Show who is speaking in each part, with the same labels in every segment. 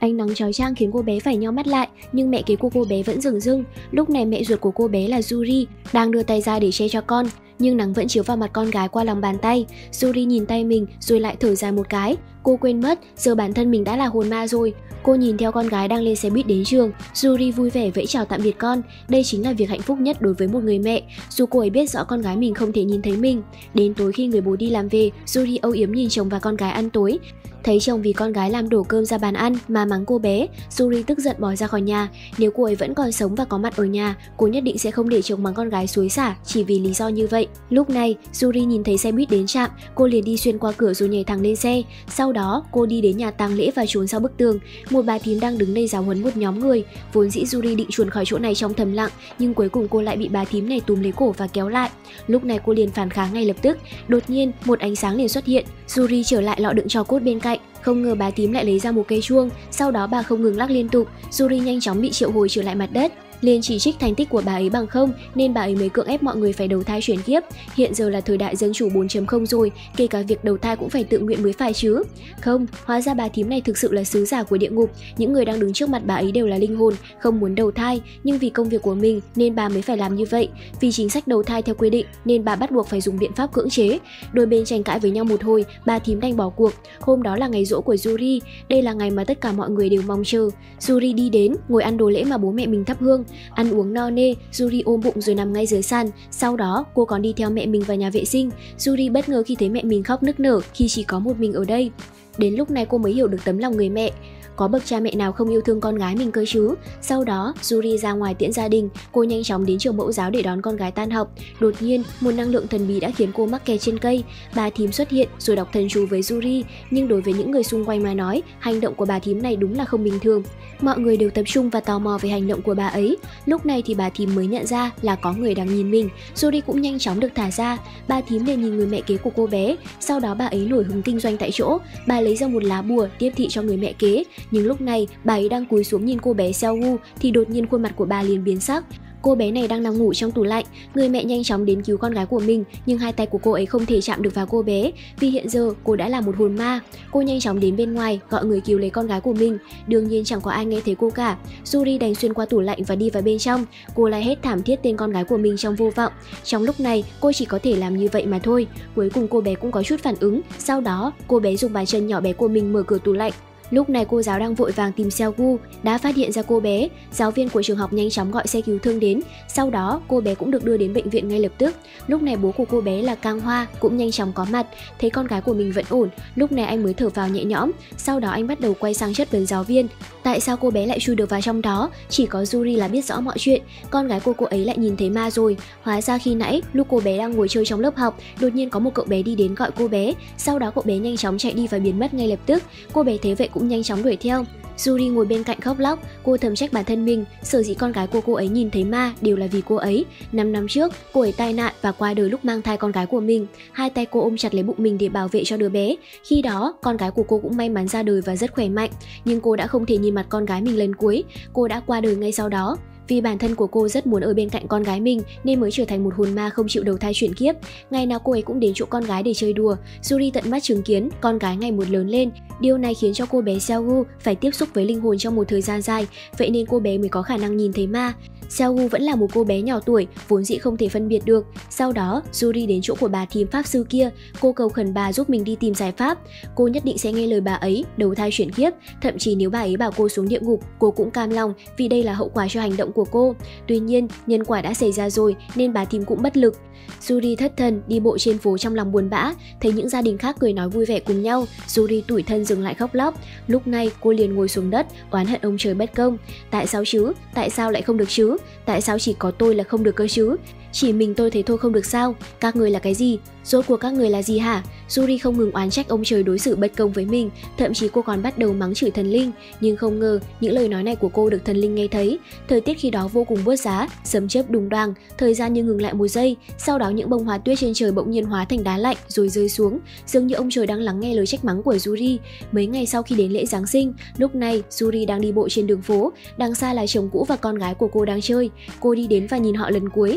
Speaker 1: Ánh nắng chói chang khiến cô bé phải nheo mắt lại, nhưng mẹ kế của cô bé vẫn dửng dưng. Lúc này mẹ ruột của cô bé là Yuri đang đưa tay ra để che cho con, nhưng nắng vẫn chiếu vào mặt con gái qua lòng bàn tay. Yuri nhìn tay mình rồi lại thở dài một cái. Cô quên mất giờ bản thân mình đã là hồn ma rồi. Cô nhìn theo con gái đang lên xe buýt đến trường. Yuri vui vẻ vẫy chào tạm biệt con. Đây chính là việc hạnh phúc nhất đối với một người mẹ, dù cô ấy biết rõ con gái mình không thể nhìn thấy mình. Đến tối khi người bố đi làm về, Yuri âu yếm nhìn chồng và con gái ăn tối. Thấy chồng vì con gái làm đổ cơm ra bàn ăn mà mắng cô bé, Yuri tức giận bỏ ra khỏi nhà. Nếu cô ấy vẫn còn sống và có mặt ở nhà, cô nhất định sẽ không để chồng mắng con gái xối xả chỉ vì lý do như vậy. Lúc này, Yuri nhìn thấy xe buýt đến trạm, cô liền đi xuyên qua cửa rồi nhảy thẳng lên xe. Sau đó, cô đi đến nhà tang lễ và trốn sau bức tường. Một bà thím đang đứng đây giáo huấn một nhóm người. Vốn dĩ Yuri định chuồn khỏi chỗ này trong thầm lặng, nhưng cuối cùng cô lại bị bà thím này túm lấy cổ và kéo lại. Lúc này cô liền phản kháng ngay lập tức. Đột nhiên, một ánh sáng liền xuất hiện. Yuri trở lại lọ đựng tro cốt bên cạnh. Không ngờ bà thím lại lấy ra một cây chuông, sau đó bà không ngừng lắc liên tục. Yuri nhanh chóng bị triệu hồi trở lại mặt đất. Liền chỉ trích thành tích của bà ấy bằng không, nên bà ấy mới cưỡng ép mọi người phải đầu thai chuyển kiếp. Hiện giờ là thời đại dân chủ 4.0 rồi, kể cả việc đầu thai cũng phải tự nguyện mới phải chứ. Không, hóa ra bà thím này thực sự là sứ giả của địa ngục. Những người đang đứng trước mặt bà ấy đều là linh hồn, không muốn đầu thai, nhưng vì công việc của mình nên bà mới phải làm như vậy. Vì chính sách đầu thai theo quy định nên bà bắt buộc phải dùng biện pháp cưỡng chế. Đôi bên tranh cãi với nhau một hồi, bà thím đành bỏ cuộc. Hôm đó là ngày giỗ của Yuri, đây là ngày mà tất cả mọi người đều mong chờ. Yuri đi đến, ngồi ăn đồ lễ mà bố mẹ mình thắp hương. Ăn uống no nê, Yuri ôm bụng rồi nằm ngay dưới sàn. Sau đó, cô còn đi theo mẹ mình vào nhà vệ sinh. Yuri bất ngờ khi thấy mẹ mình khóc nức nở khi chỉ có một mình ở đây. Đến lúc này cô mới hiểu được tấm lòng người mẹ. Có bậc cha mẹ nào không yêu thương con gái mình cơ chứ. Sau đó, Yuri ra ngoài tiễn gia đình. Cô nhanh chóng đến trường mẫu giáo để đón con gái tan học. Đột nhiên, một năng lượng thần bí đã khiến cô mắc kẹt trên cây. Bà thím xuất hiện rồi đọc thần chú với Yuri. Nhưng đối với những người xung quanh mà nói, hành động của bà thím này đúng là không bình thường. Mọi người đều tập trung và tò mò về hành động của bà ấy. Lúc này thì bà thím mới nhận ra là có người đang nhìn mình. Yuri cũng nhanh chóng được thả ra. Bà thím liền nhìn người mẹ kế của cô bé. Sau đó bà ấy nổi hứng kinh doanh tại chỗ. Bà lấy ra một lá bùa tiếp thị cho người mẹ kế. Nhưng lúc này bà ấy đang cúi xuống nhìn cô bé Seogu thì đột nhiên khuôn mặt của bà liền biến sắc. Cô bé này đang nằm ngủ trong tủ lạnh. Người mẹ nhanh chóng đến cứu con gái của mình, nhưng hai tay của cô ấy không thể chạm được vào cô bé vì hiện giờ cô đã là một hồn ma. Cô nhanh chóng đến bên ngoài gọi người cứu lấy con gái của mình. Đương nhiên chẳng có ai nghe thấy cô cả. Yuri đành xuyên qua tủ lạnh và đi vào bên trong. Cô la hét thảm thiết tên con gái của mình trong vô vọng. Trong lúc này cô chỉ có thể làm như vậy mà thôi. Cuối cùng cô bé cũng có chút phản ứng. Sau đó cô bé dùng bàn chân nhỏ bé của mình mở cửa tủ lạnh. Lúc này cô giáo đang vội vàng tìm Seogu đã phát hiện ra cô bé. Giáo viên của trường học nhanh chóng gọi xe cứu thương đến. Sau đó cô bé cũng được đưa đến bệnh viện ngay lập tức. Lúc này bố của cô bé là Kang Hoa cũng nhanh chóng có mặt. Thấy con gái của mình vẫn ổn, lúc này anh mới thở phào nhẹ nhõm. Sau đó anh bắt đầu quay sang chất vấn giáo viên. Tại sao cô bé lại chui được vào trong đó? Chỉ có Yuri là biết rõ mọi chuyện. Con gái của cô ấy lại nhìn thấy ma rồi. Hóa ra khi nãy lúc cô bé đang ngồi chơi trong lớp học, đột nhiên có một cậu bé đi đến gọi cô bé. Sau đó cậu bé nhanh chóng chạy đi và biến mất ngay lập tức. Cô bé thấy vậy cũng nhanh chóng đuổi theo. Yuri ngồi bên cạnh khóc lóc. Cô thầm trách bản thân mình, sở dĩ con gái của cô ấy nhìn thấy ma đều là vì cô ấy. 5 năm trước, cô ấy tai nạn và qua đời lúc mang thai con gái của mình. Hai tay cô ôm chặt lấy bụng mình để bảo vệ cho đứa bé. Khi đó, con gái của cô cũng may mắn ra đời và rất khỏe mạnh. Nhưng cô đã không thể nhìn mặt con gái mình lần cuối. Cô đã qua đời ngay sau đó. Vì bản thân của cô rất muốn ở bên cạnh con gái mình nên mới trở thành một hồn ma không chịu đầu thai chuyển kiếp. Ngày nào cô ấy cũng đến chỗ con gái để chơi đùa. Yuri tận mắt chứng kiến con gái ngày một lớn lên. Điều này khiến cho cô bé Seogu phải tiếp xúc với linh hồn trong một thời gian dài, vậy nên cô bé mới có khả năng nhìn thấy ma. Seogu vẫn là một cô bé nhỏ tuổi, vốn dĩ không thể phân biệt được. Sau đó, Yuri đến chỗ của bà thím pháp sư kia. Cô cầu khẩn bà giúp mình đi tìm giải pháp. Cô nhất định sẽ nghe lời bà ấy, đầu thai chuyển kiếp. Thậm chí nếu bà ấy bảo cô xuống địa ngục, cô cũng cam lòng vì đây là hậu quả cho hành động của cô. Tuy nhiên, nhân quả đã xảy ra rồi nên bà thím cũng bất lực. Yuri thất thần đi bộ trên phố trong lòng buồn bã, thấy những gia đình khác cười nói vui vẻ cùng nhau. Yuri tủi thân dừng lại khóc lóc. Lúc này cô liền ngồi xuống đất, oán hận ông trời bất công. Tại sao chứ? Tại sao lại không được chứ? Tại sao chỉ có tôi là không được cơ chứ? Chỉ mình tôi thấy thôi không được sao? Các người là cái gì? Rốt cuộc các người là gì hả? Yuri không ngừng oán trách ông trời đối xử bất công với mình, thậm chí cô còn bắt đầu mắng chửi thần linh. Nhưng không ngờ những lời nói này của cô được thần linh nghe thấy. Thời tiết khi đó vô cùng buốt giá, sấm chớp đùng đoàng, thời gian như ngừng lại một giây. Sau đó những bông hoa tuyết trên trời bỗng nhiên hóa thành đá lạnh rồi rơi xuống, dường như ông trời đang lắng nghe lời trách mắng của Yuri. Mấy ngày sau khi đến lễ Giáng sinh, lúc này Yuri đang đi bộ trên đường phố, đằng xa là chồng cũ và con gái của cô đang chơi. Cô đi đến và nhìn họ lần cuối, sau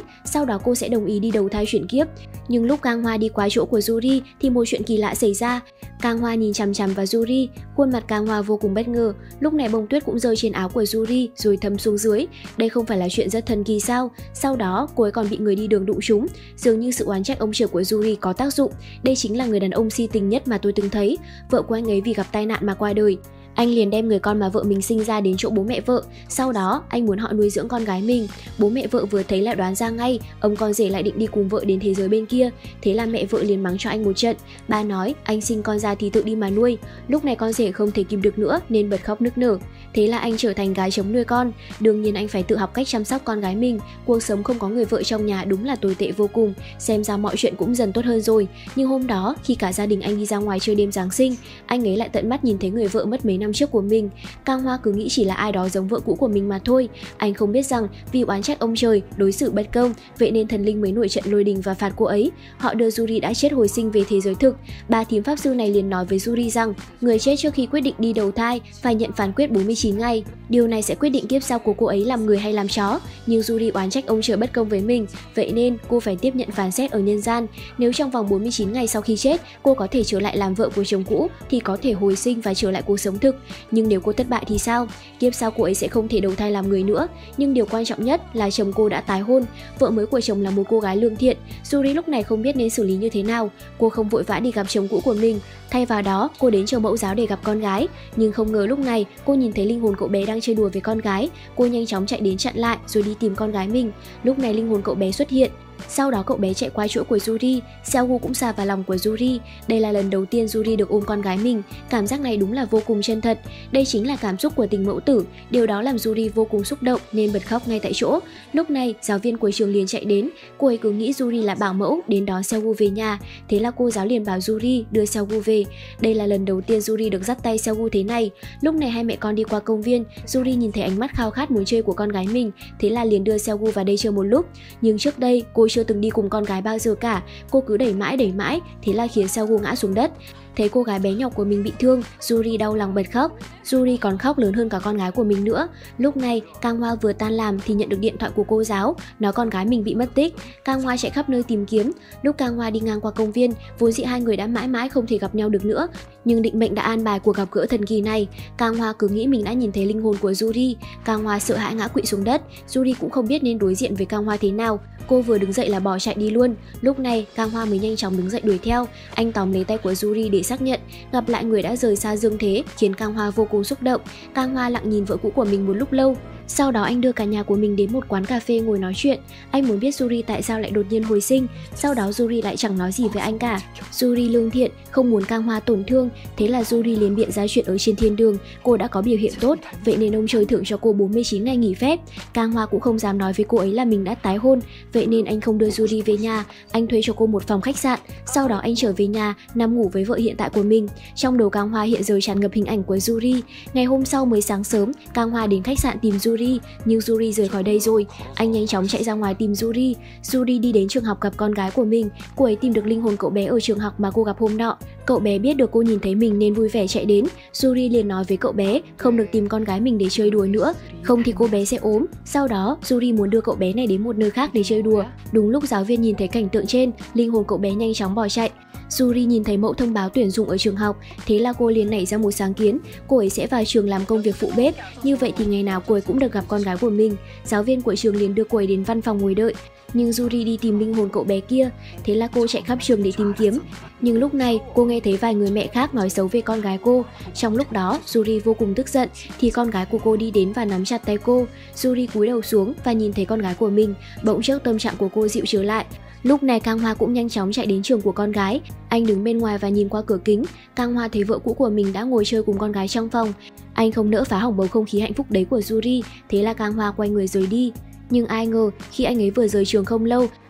Speaker 1: sau đó cô sẽ đồng ý đi đầu thai chuyển kiếp. Nhưng lúc Kang Hoa đi qua chỗ của Yuri thì một chuyện kỳ lạ xảy ra. Kang Hoa nhìn chằm chằm vào Yuri, khuôn mặt Kang Hoa vô cùng bất ngờ. Lúc này bông tuyết cũng rơi trên áo của Yuri rồi thấm xuống dưới. Đây không phải là chuyện rất thần kỳ sao? Sau đó cô ấy còn bị người đi đường đụng trúng. Dường như sự oán trách ông trời của Yuri có tác dụng. Đây chính là người đàn ông si tình nhất mà tôi từng thấy. Vợ của anh ấy vì gặp tai nạn mà qua đời. Anh liền đem người con mà vợ mình sinh ra đến chỗ bố mẹ vợ. Sau đó anh muốn họ nuôi dưỡng con gái mình. Bố mẹ vợ vừa thấy lại đoán ra ngay, ông con rể lại định đi cùng vợ đến thế giới bên kia. Thế là mẹ vợ liền mắng cho anh một trận. Ba nói anh sinh con ra thì tự đi mà nuôi. Lúc này con rể không thể kìm được nữa nên bật khóc nức nở. Thế là anh trở thành gái chống nuôi con. Đương nhiên anh phải tự học cách chăm sóc con gái mình. Cuộc sống không có người vợ trong nhà đúng là tồi tệ vô cùng. Xem ra mọi chuyện cũng dần tốt hơn rồi. Nhưng hôm đó khi cả gia đình anh đi ra ngoài chơi đêm Giáng sinh, anh ấy lại tận mắt nhìn thấy người vợ mất mấy năm trước của mình. Kang Hoa cứ nghĩ chỉ là ai đó giống vợ cũ của mình mà thôi. Anh không biết rằng vì oán trách ông trời, đối xử bất công, vậy nên thần linh mới nổi trận lôi đình và phạt cô ấy. Họ đưa Yuri đã chết hồi sinh về thế giới thực. Bà thím pháp sư này liền nói với Yuri rằng người chết trước khi quyết định đi đầu thai phải nhận phán quyết 49 ngày. Điều này sẽ quyết định kiếp sau của cô ấy làm người hay làm chó. Nhưng Yuri oán trách ông trời bất công với mình, vậy nên cô phải tiếp nhận phán xét ở nhân gian. Nếu trong vòng 49 ngày sau khi chết, cô có thể trở lại làm vợ của chồng cũ thì có thể hồi sinh và trở lại cuộc sống thực. Nhưng nếu cô thất bại thì sao? Kiếp sau cô ấy sẽ không thể đầu thai làm người nữa. Nhưng điều quan trọng nhất là chồng cô đã tái hôn. Vợ mới của chồng là một cô gái lương thiện. Yuri lúc này không biết nên xử lý như thế nào. Cô không vội vã đi gặp chồng cũ của mình. Thay vào đó, cô đến chầu mẫu giáo để gặp con gái. Nhưng không ngờ lúc này, cô nhìn thấy linh hồn cậu bé đang chơi đùa với con gái. Cô nhanh chóng chạy đến chặn lại rồi đi tìm con gái mình. Lúc này linh hồn cậu bé xuất hiện. Sau đó cậu bé chạy qua chỗ của Yuri, Seogu cũng xà vào lòng của Yuri. Đây là lần đầu tiên Yuri được ôm con gái mình. Cảm giác này đúng là vô cùng chân thật. Đây chính là cảm xúc của tình mẫu tử. Điều đó làm Yuri vô cùng xúc động nên bật khóc ngay tại chỗ. Lúc này giáo viên của trường liền chạy đến. Cô ấy cứ nghĩ Yuri là bảo mẫu đến đón Seogu về nhà. Thế là cô giáo liền bảo Yuri đưa Seogu về. Đây là lần đầu tiên Yuri được dắt tay Seogu thế này. Lúc này hai mẹ con đi qua công viên. Yuri nhìn thấy ánh mắt khao khát muốn chơi của con gái mình. Thế là liền đưa Seogu vào đây chơi một lúc. Nhưng trước đây cô chưa từng đi cùng con gái bao giờ cả. Cô cứ đẩy mãi, thế là khiến Seogu ngã xuống đất. Thấy cô gái bé nhỏ của mình bị thương, Yuri đau lòng bật khóc. Yuri còn khóc lớn hơn cả con gái của mình nữa. Lúc này, Kang Hoa vừa tan làm thì nhận được điện thoại của cô giáo, nói con gái mình bị mất tích. Kang Hoa chạy khắp nơi tìm kiếm. Lúc Kang Hoa đi ngang qua công viên, vốn dĩ hai người đã mãi mãi không thể gặp nhau được nữa. Nhưng định mệnh đã an bài cuộc gặp gỡ thần kỳ này. Kang Hoa cứ nghĩ mình đã nhìn thấy linh hồn của Yuri. Kang Hoa sợ hãi ngã quỵ xuống đất. Yuri cũng không biết nên đối diện với Kang Hoa thế nào. Cô vừa đứng dậy là bỏ chạy đi luôn. Lúc này, Kang Hoa mới nhanh chóng đứng dậy đuổi theo. Anh tóm lấy tay của Yuri để xác nhận gặp lại người đã rời xa dương thế, khiến Kang Hoa vô cùng xúc động. Kang Hoa lặng nhìn vợ cũ của mình một lúc lâu. Sau đó anh đưa cả nhà của mình đến một quán cà phê ngồi nói chuyện. Anh muốn biết Yuri tại sao lại đột nhiên hồi sinh. Sau đó Yuri lại chẳng nói gì với anh cả. Yuri lương thiện, không muốn Kang Hoa tổn thương. Thế là Yuri liền biện ra chuyện ở trên thiên đường cô đã có biểu hiện tốt, vậy nên ông trời thưởng cho cô 49 ngày nghỉ phép. Kang Hoa cũng không dám nói với cô ấy là mình đã tái hôn, vậy nên anh không đưa Yuri về nhà. Anh thuê cho cô một phòng khách sạn. Sau đó anh trở về nhà nằm ngủ với vợ hiện tại của mình. Trong đầu Kang Hoa hiện giờ tràn ngập hình ảnh của Yuri. Ngày hôm sau mới sáng sớm, Kang Hoa đến khách sạn tìm Yuri, nhưng Yuri rời khỏi đây rồi. Anh nhanh chóng chạy ra ngoài tìm Yuri. Yuri đi đến trường học gặp con gái của mình. Cô ấy tìm được linh hồn cậu bé ở trường học mà cô gặp hôm nọ. Cậu bé biết được cô nhìn thấy mình nên vui vẻ chạy đến. Yuri liền nói với cậu bé không được tìm con gái mình để chơi đùa nữa, không thì cô bé sẽ ốm. Sau đó Yuri muốn đưa cậu bé này đến một nơi khác để chơi đùa. Đúng lúc giáo viên nhìn thấy cảnh tượng trên, linh hồn cậu bé nhanh chóng bỏ chạy. Yuri nhìn thấy mẫu thông báo tuyển dụng ở trường học, thế là cô liền nảy ra một sáng kiến, cô ấy sẽ vào trường làm công việc phụ bếp, như vậy thì ngày nào cô ấy cũng được gặp con gái của mình. Giáo viên của trường liền đưa cô ấy đến văn phòng ngồi đợi. Nhưng Yuri đi tìm linh hồn cậu bé kia, thế là cô chạy khắp trường để tìm kiếm. Nhưng lúc này cô nghe thấy vài người mẹ khác nói xấu về con gái cô. Trong lúc đó Yuri vô cùng tức giận thì con gái của cô đi đến và nắm chặt tay cô. Yuri cúi đầu xuống và nhìn thấy con gái của mình, bỗng chốc tâm trạng của cô dịu trở lại. Lúc này Kang Hoa cũng nhanh chóng chạy đến trường của con gái. Anh đứng bên ngoài và nhìn qua cửa kính. Kang Hoa thấy vợ cũ của mình đã ngồi chơi cùng con gái trong phòng. Anh không nỡ phá hỏng bầu không khí hạnh phúc đấy của Yuri, thế là Kang Hoa quay người rời đi. Nhưng ai ngờ khi anh ấy vừa rời trường không lâu,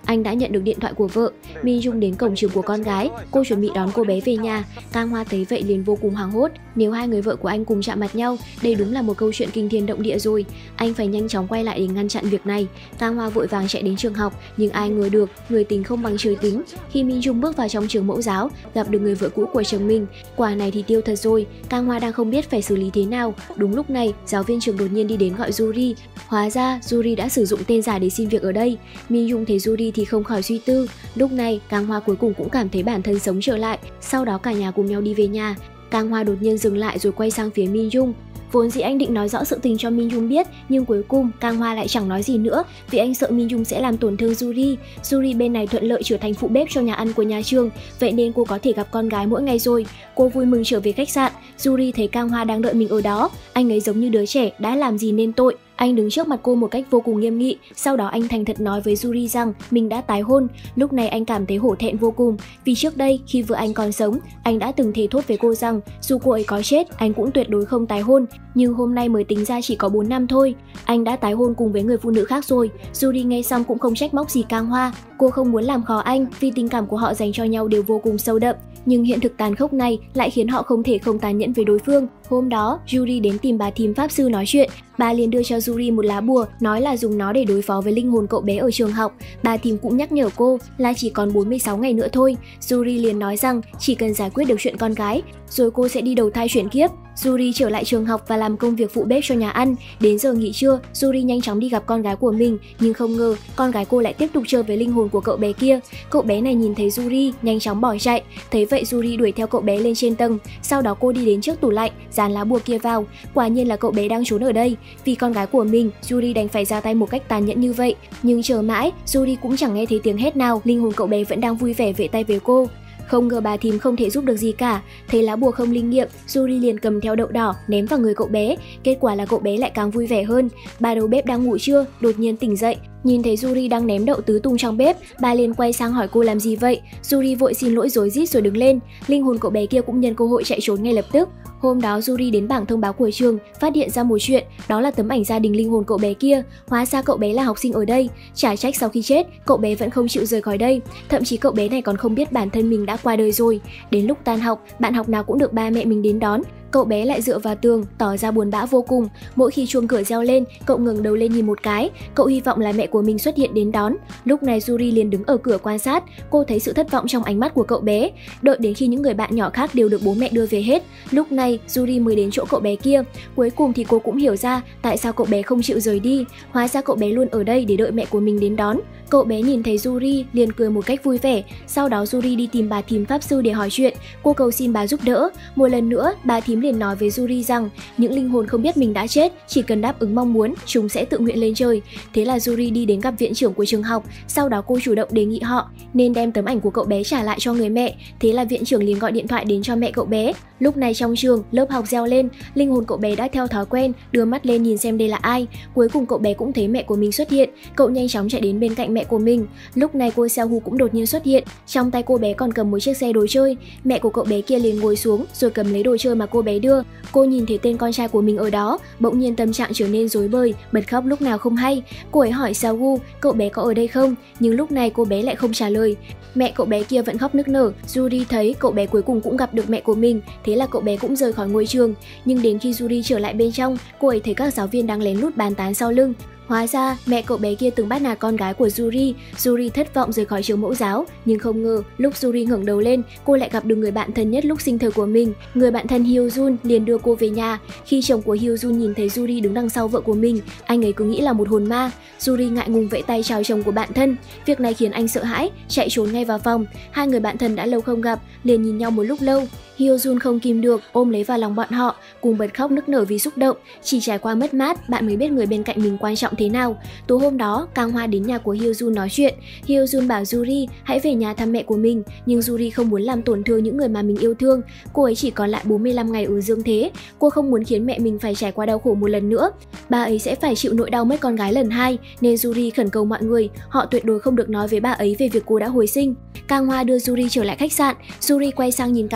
Speaker 1: anh đã nhận được điện thoại của vợ. Min Jung đến cổng trường của con gái, cô chuẩn bị đón cô bé về nhà. Kang Hoa thấy vậy liền vô cùng hoảng hốt. Nếu hai người vợ của anh cùng chạm mặt nhau, đây đúng là một câu chuyện kinh thiên động địa rồi. Anh phải nhanh chóng quay lại để ngăn chặn việc này. Kang Hoa vội vàng chạy đến trường học, nhưng ai ngờ được, người tính không bằng trời tính. Khi Min Jung bước vào trong trường mẫu giáo, gặp được người vợ cũ của chồng mình, quả này thì tiêu thật rồi. Kang Hoa đang không biết phải xử lý thế nào. Đúng lúc này, giáo viên trường đột nhiên đi đến gọi Yuri. Hóa ra Yuri đã sử dụng tên giả để xin việc ở đây. Min Jung thấy Yuri thì không khỏi suy tư. Lúc này, Kang Hoa cuối cùng cũng cảm thấy bản thân sống trở lại. Sau đó cả nhà cùng nhau đi về nhà. Kang Hoa đột nhiên dừng lại rồi quay sang phía Min Jung. Vốn dĩ anh định nói rõ sự tình cho Min Jung biết, nhưng cuối cùng Kang Hoa lại chẳng nói gì nữa vì anh sợ Min Jung sẽ làm tổn thương Yuri. Yuri bên này thuận lợi trở thành phụ bếp cho nhà ăn của nhà trường, vậy nên cô có thể gặp con gái mỗi ngày rồi. Cô vui mừng trở về khách sạn. Yuri thấy Kang Hoa đang đợi mình ở đó, anh ấy giống như đứa trẻ đã làm gì nên tội. Anh đứng trước mặt cô một cách vô cùng nghiêm nghị, sau đó anh thành thật nói với Yuri rằng mình đã tái hôn. Lúc này anh cảm thấy hổ thẹn vô cùng, vì trước đây khi vợ anh còn sống, anh đã từng thề thốt với cô rằng dù cô ấy có chết, anh cũng tuyệt đối không tái hôn. Nhưng hôm nay mới tính ra chỉ có 4 năm thôi, anh đã tái hôn cùng với người phụ nữ khác rồi. Yuri nghe xong cũng không trách móc gì Kang Hoa, cô không muốn làm khó anh vì tình cảm của họ dành cho nhau đều vô cùng sâu đậm. Nhưng hiện thực tàn khốc này lại khiến họ không thể không tàn nhẫn với đối phương. Hôm đó, Yuri đến tìm bà thím pháp sư nói chuyện. Bà liền đưa cho Yuri một lá bùa, nói là dùng nó để đối phó với linh hồn cậu bé ở trường học. Bà thím cũng nhắc nhở cô là chỉ còn 46 ngày nữa thôi. Yuri liền nói rằng chỉ cần giải quyết được chuyện con gái, rồi cô sẽ đi đầu thai chuyển kiếp. Yuri trở lại trường học và làm công việc phụ bếp cho nhà ăn. Đến giờ nghỉ trưa, Yuri nhanh chóng đi gặp con gái của mình, nhưng không ngờ con gái cô lại tiếp tục chơi với linh hồn của cậu bé kia. Cậu bé này nhìn thấy Yuri, nhanh chóng bỏ chạy. Thấy vậy Yuri đuổi theo cậu bé lên trên tầng. Sau đó cô đi đến trước tủ lạnh, dán lá bùa kia vào. Quả nhiên là cậu bé đang trốn ở đây. Vì con gái của mình, Yuri đành phải ra tay một cách tàn nhẫn như vậy. Nhưng chờ mãi, Yuri cũng chẳng nghe thấy tiếng hét nào. Linh hồn cậu bé vẫn đang vui vẻ vẫy tay với cô. Không ngờ bà thím không thể giúp được gì cả. Thấy lá bùa không linh nghiệm, Yuri liền cầm theo đậu đỏ ném vào người cậu bé. Kết quả là cậu bé lại càng vui vẻ hơn. Bà đầu bếp đang ngủ trưa đột nhiên tỉnh dậy, nhìn thấy Yuri đang ném đậu tứ tung trong bếp, bà liền quay sang hỏi cô làm gì vậy. Yuri vội xin lỗi rối rít rồi đứng lên. Linh hồn cậu bé kia cũng nhân cơ hội chạy trốn ngay lập tức. Hôm đó Yuri đến bảng thông báo của trường, phát hiện ra một chuyện, đó là tấm ảnh gia đình linh hồn cậu bé kia. Hóa ra cậu bé là học sinh ở đây. Chả trách sau khi chết, cậu bé vẫn không chịu rời khỏi đây. Thậm chí cậu bé này còn không biết bản thân mình đã qua đời rồi. Đến lúc tan học, bạn học nào cũng được ba mẹ mình đến đón. Cậu bé lại dựa vào tường, tỏ ra buồn bã vô cùng. Mỗi khi chuông cửa reo lên, cậu ngẩng đầu lên nhìn một cái. Cậu hy vọng là mẹ của mình xuất hiện đến đón. Lúc này Yuri liền đứng ở cửa quan sát. Cô thấy sự thất vọng trong ánh mắt của cậu bé. Đợi đến khi những người bạn nhỏ khác đều được bố mẹ đưa về hết, lúc này Yuri mới đến chỗ cậu bé kia. Cuối cùng thì cô cũng hiểu ra tại sao cậu bé không chịu rời đi. Hóa ra cậu bé luôn ở đây để đợi mẹ của mình đến đón. Cậu bé nhìn thấy Yuri liền cười một cách vui vẻ. Sau đó Yuri đi tìm bà thím pháp sư để hỏi chuyện. Cô cầu xin bà giúp đỡ. Một lần nữa, bà thím liền nói với Yuri rằng những linh hồn không biết mình đã chết, chỉ cần đáp ứng mong muốn, chúng sẽ tự nguyện lên trời. Thế là Yuri đi đến gặp viện trưởng của trường học. Sau đó cô chủ động đề nghị họ nên đem tấm ảnh của cậu bé trả lại cho người mẹ. Thế là viện trưởng liền gọi điện thoại đến cho mẹ cậu bé. Lúc này trong trường, lớp học reo lên. Linh hồn cậu bé đã theo thói quen đưa mắt lên nhìn xem đây là ai. Cuối cùng cậu bé cũng thấy mẹ của mình xuất hiện. Cậu nhanh chóng chạy đến bên cạnh mẹ của mình. Lúc này cô Seo Hu cũng đột nhiên xuất hiện. Trong tay cô bé còn cầm một chiếc xe đồ chơi. Mẹ của cậu bé kia liền ngồi xuống rồi cầm lấy đồ chơi mà cô bé đưa. Cô nhìn thấy tên con trai của mình ở đó, bỗng nhiên tâm trạng trở nên rối bời, bật khóc lúc nào không hay. Cô ấy hỏi Seo Hu cậu bé có ở đây không, nhưng lúc này cô bé lại không trả lời. Mẹ cậu bé kia vẫn khóc nức nở. Yuri thấy cậu bé cuối cùng cũng gặp được mẹ của mình, thế là cậu bé cũng rời khỏi ngôi trường. Nhưng đến khi Yuri trở lại bên trong, cô ấy thấy các giáo viên đang lén lút bàn tán sau lưng. Hóa ra mẹ cậu bé kia từng bắt nạt con gái của Yuri. Yuri thất vọng rời khỏi trường mẫu giáo, nhưng không ngờ lúc Yuri ngẩng đầu lên, cô lại gặp được người bạn thân nhất lúc sinh thời của mình. Người bạn thân Hyo Jun liền đưa cô về nhà. Khi chồng của Hyo Jun nhìn thấy Yuri đứng đằng sau vợ của mình, anh ấy cứ nghĩ là một hồn ma. Yuri ngại ngùng vẫy tay chào chồng của bạn thân. Việc này khiến anh sợ hãi, chạy trốn ngay vào phòng. Hai người bạn thân đã lâu không gặp, liền nhìn nhau một lúc lâu. Hyo Jun không kìm được, ôm lấy vào lòng bọn họ, cùng bật khóc nức nở vì xúc động. Chỉ trải qua mất mát, bạn mới biết người bên cạnh mình quan trọng thế nào. Tối hôm đó, Kang Hoa đến nhà của Hyo Jun nói chuyện. Hyo Jun bảo Yuri hãy về nhà thăm mẹ của mình, nhưng Yuri không muốn làm tổn thương những người mà mình yêu thương. Cô ấy chỉ còn lại 45 ngày ở dương thế. Cô không muốn khiến mẹ mình phải trải qua đau khổ một lần nữa. Bà ấy sẽ phải chịu nỗi đau mất con gái lần hai, nên Yuri khẩn cầu mọi người, họ tuyệt đối không được nói với bà ấy về việc cô đã hồi sinh. Kang Hoa đưa Yuri trở lại khách sạn. Yuri quay sang nhìn Kang Hoa một lúc.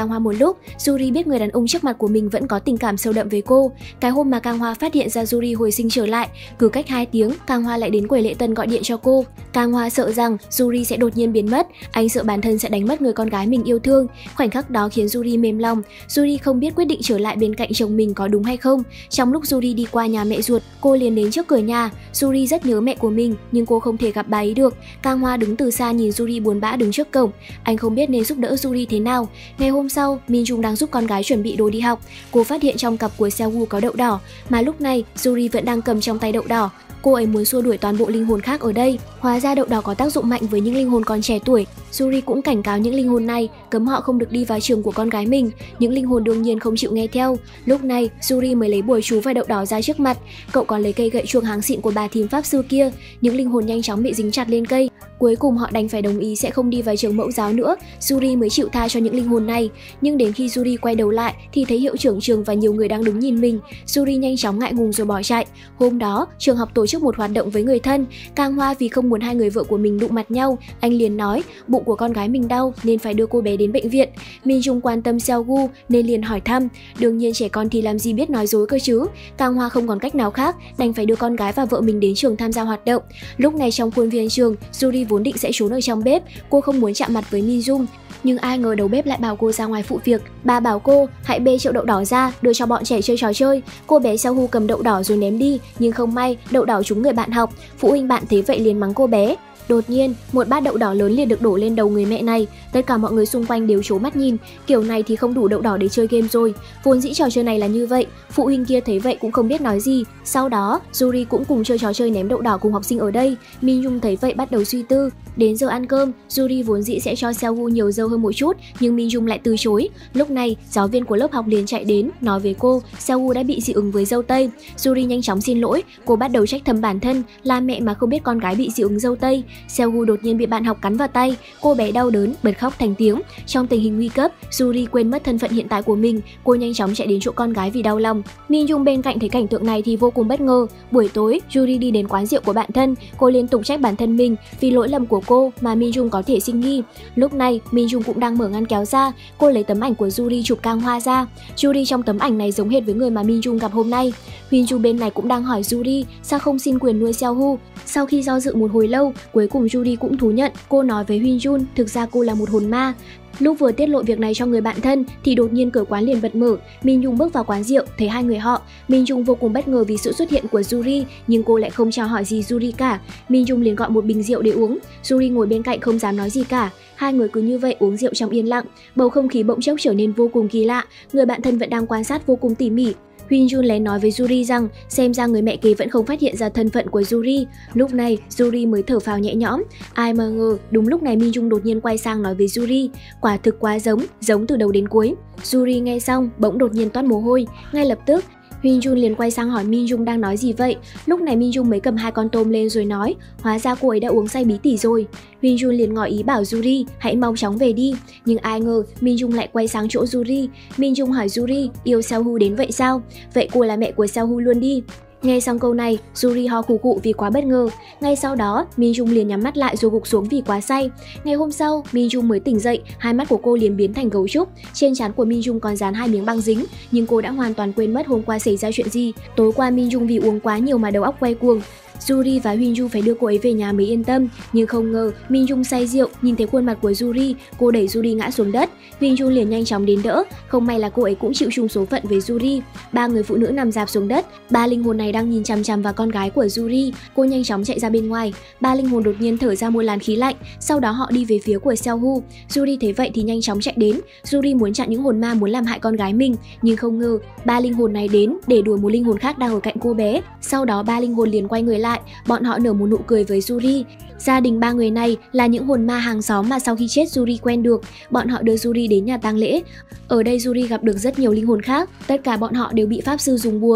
Speaker 1: lúc, Yuri biết người đàn ông trước mặt của mình vẫn có tình cảm sâu đậm với cô. Cái hôm mà Kang Hoa phát hiện ra Yuri hồi sinh trở lại, cứ cách 2 tiếng, Kang Hoa lại đến quầy lễ tân gọi điện cho cô. Kang Hoa sợ rằng Yuri sẽ đột nhiên biến mất, anh sợ bản thân sẽ đánh mất người con gái mình yêu thương. Khoảnh khắc đó khiến Yuri mềm lòng. Yuri không biết quyết định trở lại bên cạnh chồng mình có đúng hay không. Trong lúc Yuri đi qua nhà mẹ ruột, cô liền đến trước cửa nhà. Yuri rất nhớ mẹ của mình, nhưng cô không thể gặp bà ấy được. Kang Hoa đứng từ xa nhìn Yuri buồn bã đứng trước cổng. Anh không biết nên giúp đỡ Yuri thế nào. Ngày hôm sau, Min Jung đang giúp con gái chuẩn bị đồ đi học. Cô phát hiện trong cặp của Seo Woo có đậu đỏ, mà lúc này Yuri vẫn đang cầm trong tay đậu đỏ. Cô ấy muốn xua đuổi toàn bộ linh hồn khác ở đây. Hóa ra đậu đỏ có tác dụng mạnh với những linh hồn còn trẻ tuổi. Yuri cũng cảnh cáo những linh hồn này cấm họ không được đi vào trường của con gái mình. Những linh hồn đương nhiên không chịu nghe theo. Lúc này Yuri mới lấy bùa chú và đậu đỏ ra trước mặt. Cậu còn lấy cây gậy chuông háng xịn của bà thím pháp sư kia. Những linh hồn nhanh chóng bị dính chặt lên cây. Cuối cùng họ đành phải đồng ý sẽ không đi vào trường mẫu giáo nữa. Yuri mới chịu tha cho những linh hồn này. Nhưng đến khi Yuri quay đầu lại thì thấy hiệu trưởng trường và nhiều người đang đứng nhìn mình. Yuri nhanh chóng ngại ngùng rồi bỏ chạy. Hôm đó trường học tổ chức một hoạt động với người thân. Kang Hoa vì không muốn hai người vợ của mình đụng mặt nhau, anh liền nói bụng của con gái mình đau nên phải đưa cô bé đến bệnh viện. Min Jung quan tâm Seo Woo nên liền hỏi thăm. Đương nhiên trẻ con thì làm gì biết nói dối cơ chứ. Kang Hoa không còn cách nào khác, đành phải đưa con gái và vợ mình đến trường tham gia hoạt động. Lúc này trong khuôn viên trường, Yuri vốn định sẽ trốn ở trong bếp, cô không muốn chạm mặt với Min Jung. Nhưng ai ngờ đầu bếp lại bảo cô ra ngoài phụ việc. Bà bảo cô hãy bê chậu đậu đỏ ra đưa cho bọn trẻ chơi trò chơi. Cô bé Seo Woo cầm đậu đỏ rồi ném đi, nhưng không may đậu đỏ trúng người bạn học. Phụ huynh bạn thấy vậy liền mắng cô bé. Đột nhiên, một bát đậu đỏ lớn liền được đổ lên đầu người mẹ này. Tất cả mọi người xung quanh đều trố mắt nhìn, kiểu này thì không đủ đậu đỏ để chơi game rồi. Vốn dĩ trò chơi này là như vậy, phụ huynh kia thấy vậy cũng không biết nói gì. Sau đó, Yuri cũng cùng chơi trò chơi ném đậu đỏ cùng học sinh ở đây. Min Jung thấy vậy bắt đầu suy tư. Đến giờ ăn cơm, Yuri vốn dĩ sẽ cho Seo Woo nhiều dâu hơn một chút, nhưng Min Jung lại từ chối. Lúc này, giáo viên của lớp học liền chạy đến, nói với cô, Seo Woo đã bị dị ứng với dâu tây. Yuri nhanh chóng xin lỗi, cô bắt đầu trách thầm bản thân, là mẹ mà không biết con gái bị dị ứng dâu tây. Seo Woo đột nhiên bị bạn học cắn vào tay, cô bé đau đớn, bật khóc thành tiếng. Trong tình hình nguy cấp, Yuri quên mất thân phận hiện tại của mình, cô nhanh chóng chạy đến chỗ con gái vì đau lòng. Min Jung bên cạnh thấy cảnh tượng này thì vô cùng bất ngờ. Buổi tối, Yuri đi đến quán rượu của bạn thân, cô liên tục trách bản thân mình vì lỗi lầm của cô mà Min Jung có thể sinh nghi. Lúc này, Min Jung cũng đang mở ngăn kéo ra, cô lấy tấm ảnh của Yuri chụp Kang Hoa ra. Yuri trong tấm ảnh này giống hệt với người mà Min Jung gặp hôm nay. Hyun Ju bên này cũng đang hỏi Yuri sao không xin quyền nuôi Seo Woo. Sau khi do dự một hồi lâu, cuối cùng Yuri cũng thú nhận. Cô nói với Hyun Jun thực ra cô là một hồn ma. Lúc vừa tiết lộ việc này cho người bạn thân thì đột nhiên cửa quán liền bật mở. Min Jung bước vào quán rượu, thấy hai người họ. Min Jung vô cùng bất ngờ vì sự xuất hiện của Yuri, nhưng cô lại không chào hỏi gì Yuri cả. Min Jung liền gọi một bình rượu để uống. Yuri ngồi bên cạnh không dám nói gì cả. Hai người cứ như vậy uống rượu trong yên lặng. Bầu không khí bỗng chốc trở nên vô cùng kỳ lạ. Người bạn thân vẫn đang quan sát vô cùng tỉ mỉ. Hyun Jun lén nói với Yuri rằng xem ra người mẹ kế vẫn không phát hiện ra thân phận của Yuri. Lúc này Yuri mới thở phào nhẹ nhõm. Ai mà ngờ đúng lúc này Min Jung đột nhiên quay sang nói với Yuri, quả thực quá giống từ đầu đến cuối. Yuri nghe xong bỗng đột nhiên toát mồ hôi. Ngay lập tức Hyun Jun liền quay sang hỏi Min Jung đang nói gì vậy. Lúc này Min Jung mới cầm hai con tôm lên rồi nói, hóa ra cô ấy đã uống say bí tỉ rồi. Hyun Jun liền ngỏ ý bảo Yuri hãy mau chóng về đi. Nhưng ai ngờ Min Jung lại quay sang chỗ Yuri. Min Jung hỏi Yuri yêu Seo Woo đến vậy sao? Vậy cô là mẹ của Seo Woo luôn đi. Nghe xong câu này, Yuri ho khụ khụ vì quá bất ngờ. Ngay sau đó, Min Jung liền nhắm mắt lại rồi gục xuống vì quá say. Ngày hôm sau, Min Jung mới tỉnh dậy, hai mắt của cô liền biến thành gấu trúc. Trên trán của Min Jung còn dán hai miếng băng dính, nhưng cô đã hoàn toàn quên mất hôm qua xảy ra chuyện gì. Tối qua Min Jung vì uống quá nhiều mà đầu óc quay cuồng. Yuri và Hyun Ju phải đưa cô ấy về nhà mới yên tâm, nhưng không ngờ Min Jung say rượu, nhìn thấy khuôn mặt của Yuri, cô đẩy Yuri ngã xuống đất. Hyun Ju liền nhanh chóng đến đỡ, không may là cô ấy cũng chịu chung số phận với Yuri. Ba người phụ nữ nằm rạp xuống đất, ba linh hồn này đang nhìn chằm chằm vào con gái của Yuri. Cô nhanh chóng chạy ra bên ngoài, ba linh hồn đột nhiên thở ra một làn khí lạnh, sau đó họ đi về phía của Seo Woo. Yuri thấy vậy thì nhanh chóng chạy đến. Yuri muốn chặn những hồn ma muốn làm hại con gái mình, nhưng không ngờ ba linh hồn này đến để đuổi một linh hồn khác đang ở cạnh cô bé. Sau đó ba linh hồn liền quay người lại, bọn họ nở một nụ cười với Yuri. Gia đình ba người này là những hồn ma hàng xóm mà sau khi chết Yuri quen được. Bọn họ đưa Yuri đến nhà tang lễ. Ở đây Yuri gặp được rất nhiều linh hồn khác, tất cả bọn họ đều bị pháp sư dùng bùa.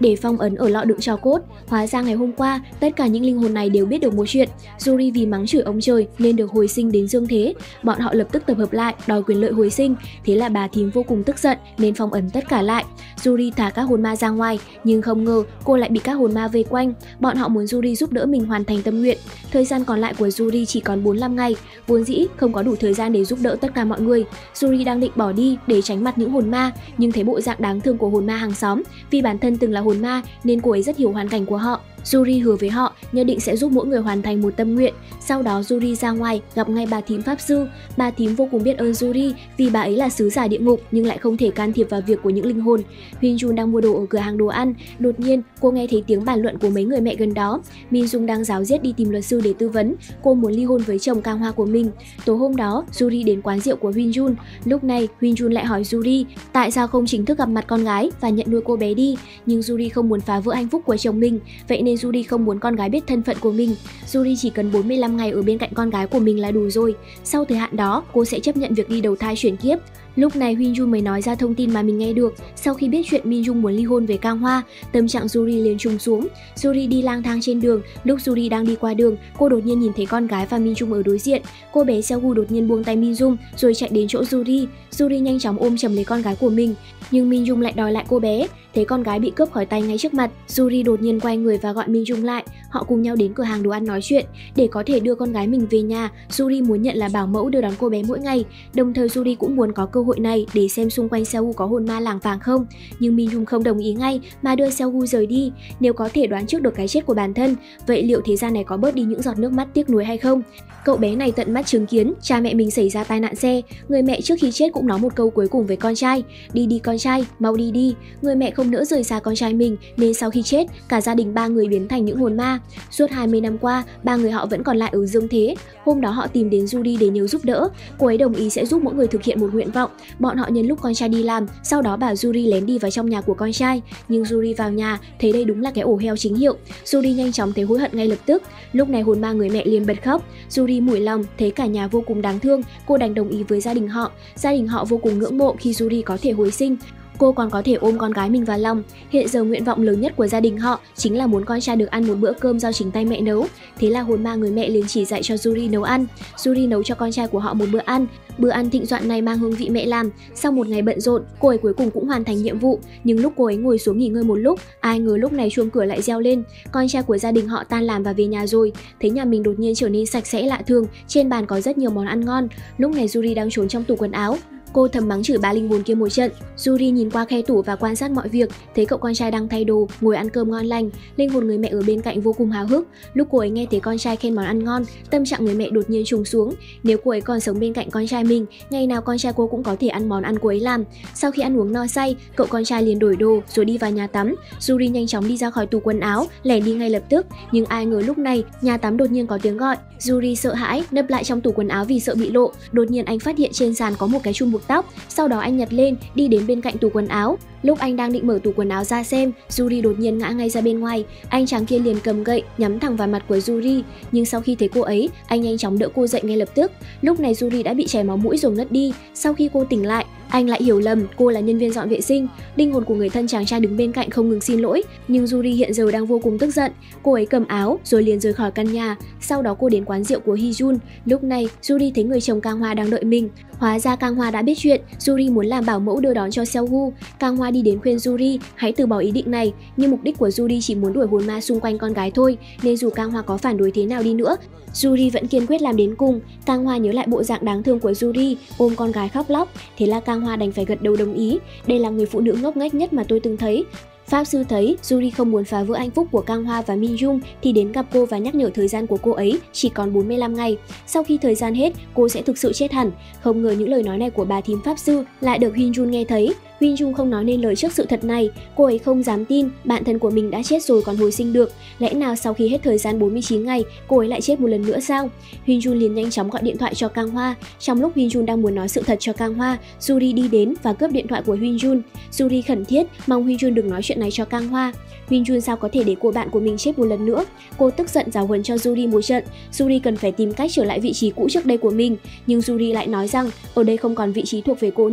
Speaker 1: để phong ấn ở lọ đựng tro cốt. Hóa ra ngày hôm qua, tất cả những linh hồn này đều biết được một chuyện. Yuri vì mắng chửi ông trời nên được hồi sinh đến dương thế. Bọn họ lập tức tập hợp lại đòi quyền lợi hồi sinh. Thế là bà thím vô cùng tức giận nên phong ấn tất cả lại. Yuri thả các hồn ma ra ngoài, nhưng không ngờ cô lại bị các hồn ma vây quanh. Bọn họ muốn Yuri giúp đỡ mình hoàn thành tâm nguyện. Thời gian còn lại của Yuri chỉ còn 45 ngày, vốn dĩ không có đủ thời gian để giúp đỡ tất cả mọi người. Yuri đang định bỏ đi để tránh mặt những hồn ma, nhưng thấy bộ dạng đáng thương của hồn ma hàng xóm. Vì bản thân từng là hồn ma nên cô ấy rất hiểu hoàn cảnh của họ. Yuri hứa với họ nhất định sẽ giúp mỗi người hoàn thành một tâm nguyện. Sau đó Yuri ra ngoài gặp ngay bà thím pháp sư. Bà thím vô cùng biết ơn Yuri vì bà ấy là sứ giả địa ngục nhưng lại không thể can thiệp vào việc của những linh hồn. Hyunjun đang mua đồ ở cửa hàng đồ ăn. Đột nhiên cô nghe thấy tiếng bàn luận của mấy người mẹ gần đó. Minjung đang ráo riết đi tìm luật sư để tư vấn. Cô muốn ly hôn với chồng Kang Hoa của mình. Tối hôm đó Yuri đến quán rượu của Hyunjun. Lúc này Hyunjun lại hỏi Yuri tại sao không chính thức gặp mặt con gái và nhận nuôi cô bé đi. Nhưng Yuri không muốn phá vỡ hạnh phúc của chồng mình, vậy nên Yuri không muốn con gái biết thân phận của mình. Yuri chỉ cần 45 ngày ở bên cạnh con gái của mình là đủ rồi. Sau thời hạn đó, cô sẽ chấp nhận việc đi đầu thai chuyển kiếp. Lúc này Hyunjun mới nói ra thông tin mà mình nghe được. Sau khi biết chuyện Minjung muốn ly hôn với Kang Hoa, tâm trạng Yuri liền trùng xuống. Yuri đi lang thang trên đường. Lúc Yuri đang đi qua đường, cô đột nhiên nhìn thấy con gái và Minjung ở đối diện. Cô bé Seogu đột nhiên buông tay Minjung rồi chạy đến chỗ Yuri. Yuri nhanh chóng ôm chầm lấy con gái của mình, nhưng Minjung lại đòi lại cô bé. Thấy con gái bị cướp khỏi tay ngay trước mặt, Yuri đột nhiên quay người và gọi Minjung lại. Họ cùng nhau đến cửa hàng đồ ăn nói chuyện. Để có thể đưa con gái mình về nhà, Yuri muốn nhận là bảo mẫu đưa đón cô bé mỗi ngày. Đồng thời Yuri cũng muốn có cơ hội này để xem xung quanh Seogu có hồn ma lảng vảng không. Nhưng Minjung không đồng ý ngay mà đưa Seogu rời đi. Nếu có thể đoán trước được cái chết của bản thân, vậy liệu thế gian này có bớt đi những giọt nước mắt tiếc nuối hay không? Cậu bé này tận mắt chứng kiến cha mẹ mình xảy ra tai nạn xe. Người mẹ trước khi chết cũng nói một câu cuối cùng với con trai: đi đi con trai, mau đi đi. Người mẹ không nỡ rời xa con trai mình nên sau khi chết, cả gia đình ba người biến thành những hồn ma. Suốt 20 năm qua, ba người họ vẫn còn lại ở dương thế. Hôm đó họ tìm đến Yuri để nhờ giúp đỡ. Cô ấy đồng ý sẽ giúp mỗi người thực hiện một nguyện vọng. Bọn họ nhân lúc con trai đi làm, sau đó bảo Yuri lén đi vào trong nhà của con trai. Nhưng Yuri vào nhà thấy đây đúng là cái ổ heo chính hiệu. Yuri nhanh chóng thấy hối hận ngay lập tức. Lúc này hồn ma người mẹ liền bật khóc. Yuri mủi lòng thấy cả nhà vô cùng đáng thương, cô đành đồng ý với gia đình họ. Gia đình họ vô cùng ngưỡng mộ khi Yuri có thể hồi sinh. Cô còn có thể ôm con gái mình vào lòng. Hiện giờ nguyện vọng lớn nhất của gia đình họ chính là muốn con trai được ăn một bữa cơm do chính tay mẹ nấu. Thế là hồn ma người mẹ liền chỉ dạy cho Yuri nấu ăn. Yuri nấu cho con trai của họ một bữa ăn. Bữa ăn thịnh soạn này mang hương vị mẹ làm. Sau một ngày bận rộn, cô ấy cuối cùng cũng hoàn thành nhiệm vụ. Nhưng lúc cô ấy ngồi xuống nghỉ ngơi một lúc, ai ngờ lúc này chuông cửa lại reo lên. Con trai của gia đình họ tan làm và về nhà rồi. Thấy nhà mình đột nhiên trở nên sạch sẽ lạ thường, trên bàn có rất nhiều món ăn ngon. Lúc này Yuri đang trốn trong tủ quần áo. Cô thầm mắng chửi ba linh hồn kia một trận. Yuri nhìn qua khe tủ và quan sát mọi việc, thấy cậu con trai đang thay đồ, ngồi ăn cơm ngon lành. Linh hồn người mẹ ở bên cạnh vô cùng háo hức. Lúc cô ấy nghe thấy con trai khen món ăn ngon, tâm trạng người mẹ đột nhiên trùng xuống. Nếu cô ấy còn sống bên cạnh con trai mình, ngày nào con trai cô cũng có thể ăn món ăn cô ấy làm. Sau khi ăn uống no say, cậu con trai liền đổi đồ rồi đi vào nhà tắm. Yuri nhanh chóng đi ra khỏi tủ quần áo, lẻn đi ngay lập tức. Nhưng ai ngờ lúc này, nhà tắm đột nhiên có tiếng gọi. Yuri sợ hãi, nấp lại trong tủ quần áo vì sợ bị lộ. Đột nhiên anh phát hiện trên sàn có một cái chum buộc tóc. Sau đó anh nhặt lên, đi đến bên cạnh tủ quần áo. Lúc anh đang định mở tủ quần áo ra xem, Yuri đột nhiên ngã ngay ra bên ngoài. Anh chàng kia liền cầm gậy, nhắm thẳng vào mặt của Yuri. Nhưng sau khi thấy cô ấy, anh nhanh chóng đỡ cô dậy ngay lập tức. Lúc này Yuri đã bị chảy máu mũi rồi ngất đi. Sau khi cô tỉnh lại, anh lại hiểu lầm cô là nhân viên dọn vệ sinh. Linh hồn của người thân chàng trai đứng bên cạnh không ngừng xin lỗi. Nhưng Yuri hiện giờ đang vô cùng tức giận. Cô ấy cầm áo rồi liền rời khỏi căn nhà. Sau đó cô đến quán rượu của Hyunjun. Lúc này Yuri thấy người chồng Kang Hoa đang đợi mình. Hóa ra Kang Hoa đã biết chuyện Yuri muốn làm bảo mẫu đưa đón cho Seogu. Kang Hoa đi đến khuyên Yuri hãy từ bỏ ý định này, nhưng mục đích của Yuri chỉ muốn đuổi hồn ma xung quanh con gái thôi, nên dù Kang Hoa có phản đối thế nào đi nữa, Yuri vẫn kiên quyết làm đến cùng. Kang Hoa nhớ lại bộ dạng đáng thương của Yuri, ôm con gái khóc lóc. Thế là Kang Hoa đành phải gật đầu đồng ý. Đây là người phụ nữ ngốc nghếch nhất mà tôi từng thấy. Pháp sư thấy Yuri không muốn phá vỡ hạnh phúc của Kang Hoa và Minjung thì đến gặp cô và nhắc nhở thời gian của cô ấy chỉ còn 45 ngày. Sau khi thời gian hết, cô sẽ thực sự chết hẳn. Không ngờ những lời nói này của bà thím pháp sư lại được Hyunjun nghe thấy. Hyunjun không nói nên lời trước sự thật này. Cô ấy không dám tin bạn thân của mình đã chết rồi còn hồi sinh được. Lẽ nào sau khi hết thời gian 49 ngày, cô ấy lại chết một lần nữa sao? Hyunjun liền nhanh chóng gọi điện thoại cho Kang Hoa. Trong lúc Hyunjun đang muốn nói sự thật cho Kang Hoa, Yuri đi đến và cướp điện thoại của Hyunjun. Yuri khẩn thiết mong Hyunjun đừng nói chuyện này cho Kang Hoa. Hyunjun sao có thể để cô bạn của mình chết một lần nữa? Cô tức giận giáo huấn cho Yuri một trận. Yuri cần phải tìm cách trở lại vị trí cũ trước đây của mình, nhưng Yuri lại nói rằng ở đây không còn vị trí thuộc về cô nữa.